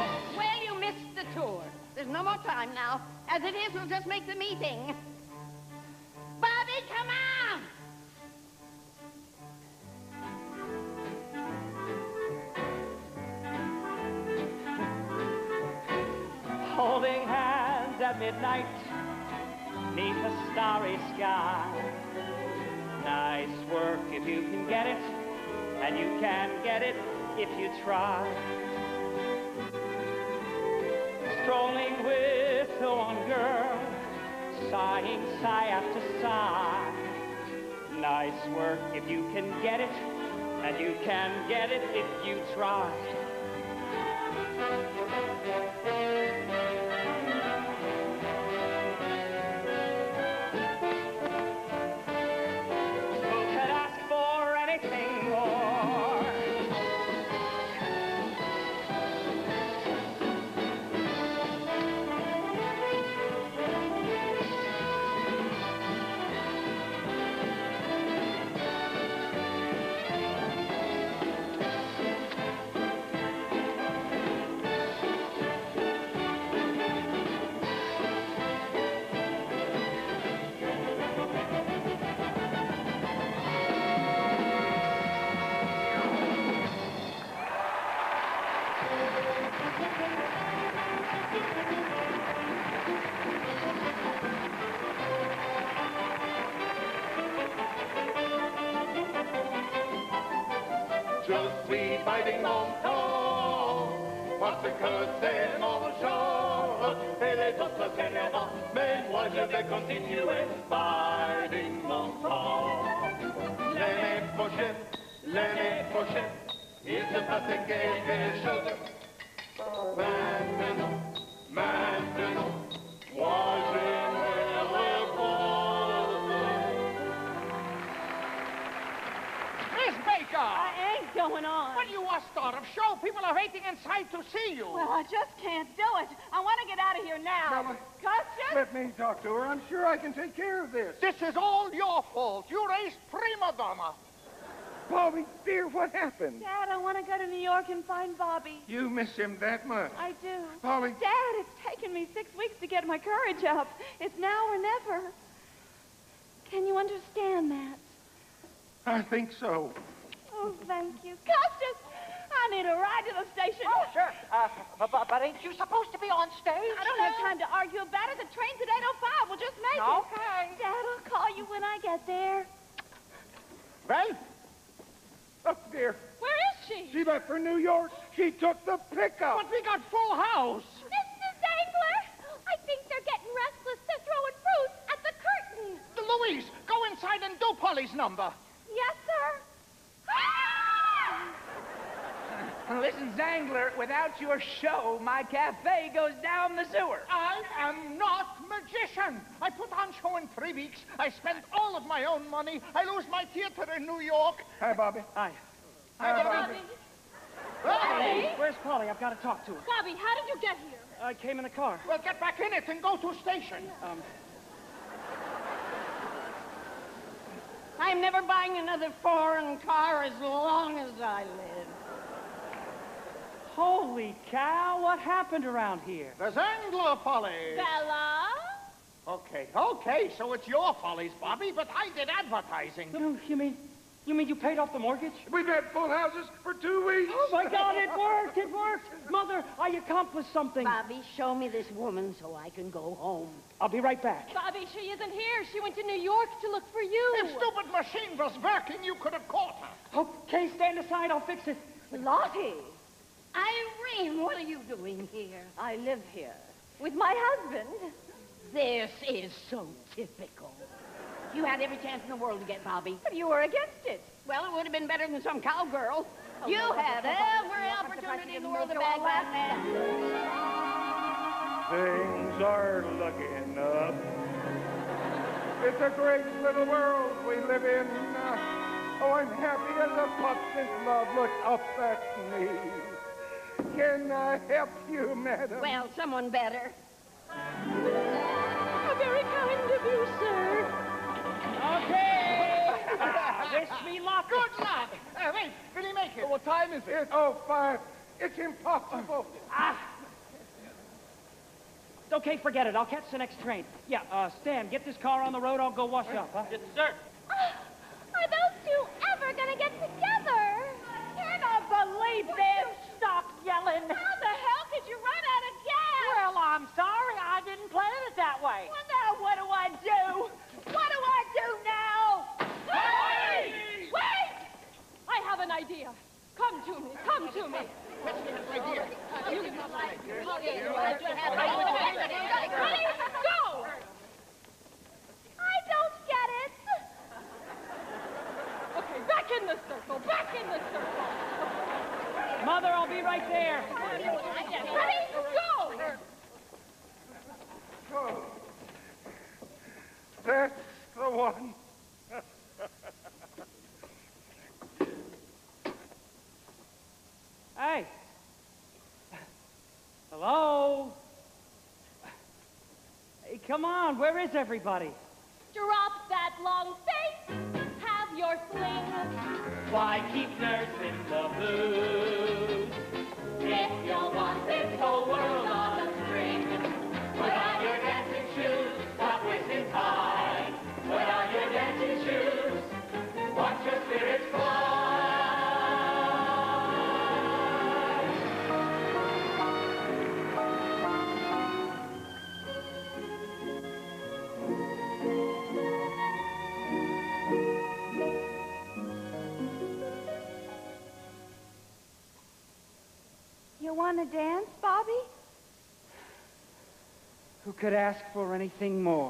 Well, you missed the tour. There's no more time now. As it is, we'll just make the meeting. Bobby, come on! Holding hands at midnight neath a starry sky. Nice work if you can get it, and you can get it if you try. Strolling with the one girl, sighing sigh after sigh. Nice work if you can get it, and you can get it if you try. Je suis fighting mon temps, parce que c'est mon genre, et les autres s'énervent, mais moi je vais continuer fighting mon temps. L'année prochaine, l'année prochaine, il se passe quelque chose. Maintenant, maintenant, moi je me repose. Miss Baker! I ain't going on. What do you want, start of show? People are waiting inside to see you. Well, I just can't do it. I want to get out of here now. Mama, Custis? let me talk to her. I'm sure I can take care of this. This is all your fault. You raised prima donna. Bobby, dear, what happened? Dad, I want to go to New York and find Bobby. You miss him that much? I do. Polly. Dad, it's taken me six weeks to get my courage up. It's now or never. Can you understand that? I think so. Oh, thank you. Custis, I need a ride to the station. Oh, sure. Uh, but, but, but ain't you supposed to be on stage? I don't have time to argue about it. The train's at eight oh five. We'll just make it. Okay. Dad, I'll call you when I get there. Well? Oh, dear. Where is she? She left for New York. She took the pickup. But we got full house. Missus Adler, I think they're getting restless. They're throwing fruit at the curtain. Louise, go inside and do Polly's number. Yes, sir. Listen, Zangler, without your show, my cafe goes down the sewer. I am not magician. I put on show in three weeks. I spent all of my own money. I lose my theater in New York. Hi, Bobby. Hi. Hi, Bobby. Hey, where's Polly? I've got to talk to her. Bobby, how did you get here? I came in the car. Well, get back in it and go to station. Um, I'm never buying another foreign car as long as I live. Holy cow, what happened around here? There's Angler, Polly. Bella? Okay, okay, so it's your follies, Bobby, but I did advertising. No, you mean, you mean you paid off the mortgage? We've had full houses for two weeks. Oh, my God, it worked, it worked. Mother, I accomplished something. Bobby, show me this woman so I can go home. I'll be right back. Bobby, she isn't here. She went to New York to look for you. If stupid machine was working, you could have caught her. Okay, stand aside, I'll fix it. Lottie, Irene, what are you doing here? I live here with my husband. This is so typical. You had every chance in the world to get Bobby. But you were against it. Well, it would have been better than some cowgirl. Oh, you no, had no, no, every no, no, opportunity in the no, world to no, bag no, that man. Things are looking up. It's a great little world we live in. Uh, oh, I'm happy as a pup since love looked up at me. Can I help you, madam? Well, someone better. How very kind of you, sir. Okay. Wish me luck. Good luck. Uh, wait, will he make it? Oh, what time is it? It's oh five. It's impossible. Ah. Okay, forget it. I'll catch the next train. Yeah, uh, Stan, get this car on the road. I'll go wash up, huh? Yes, sir. Are those two ever gonna get together? I cannot believe this. Stop yelling. How the hell did you run out of gas? Well, I'm sorry. I didn't plan it that way. Well, now what do I do? What do I do now? Hey! Wait! I have an idea. Come to me. Come to me. You can come right here. Ready? Go! I don't get it. Okay, back in the circle. Back in the circle. Mother, I'll be right there. Ready? Go! Oh, that's the one. Hey. Hello? Hey, come on. Where is everybody? Drop that long face. Have your fling. Why keep nursing the blues? If you want this whole world on a string, put on your dancing shoes, stop wasting time. Put on your dancing shoes, watch your spirits fly. You want to dance, Bobby? Who could ask for anything more?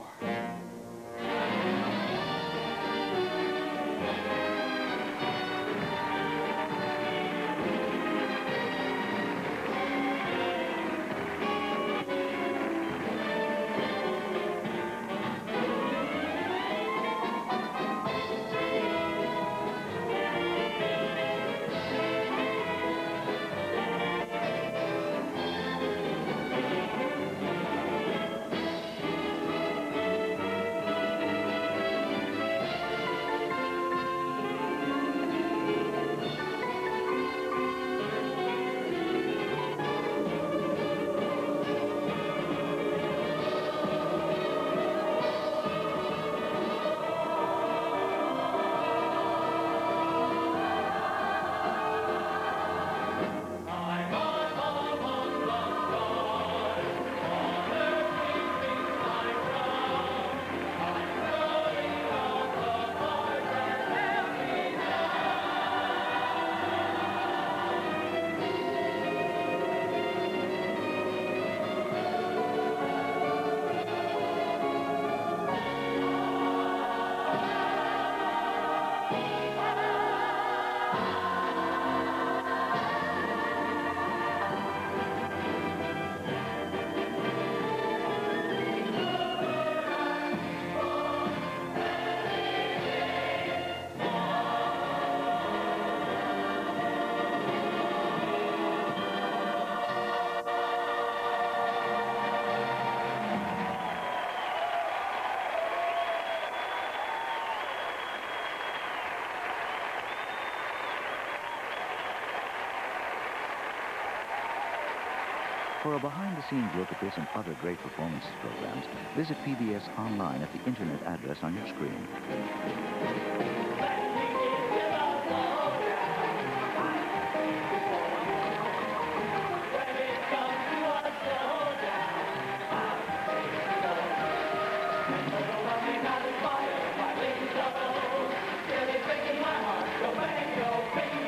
For a behind-the-scenes look at this and other great performances programs, visit P B S online at the internet address on your screen. Really breaking my heart, go bang, go bang.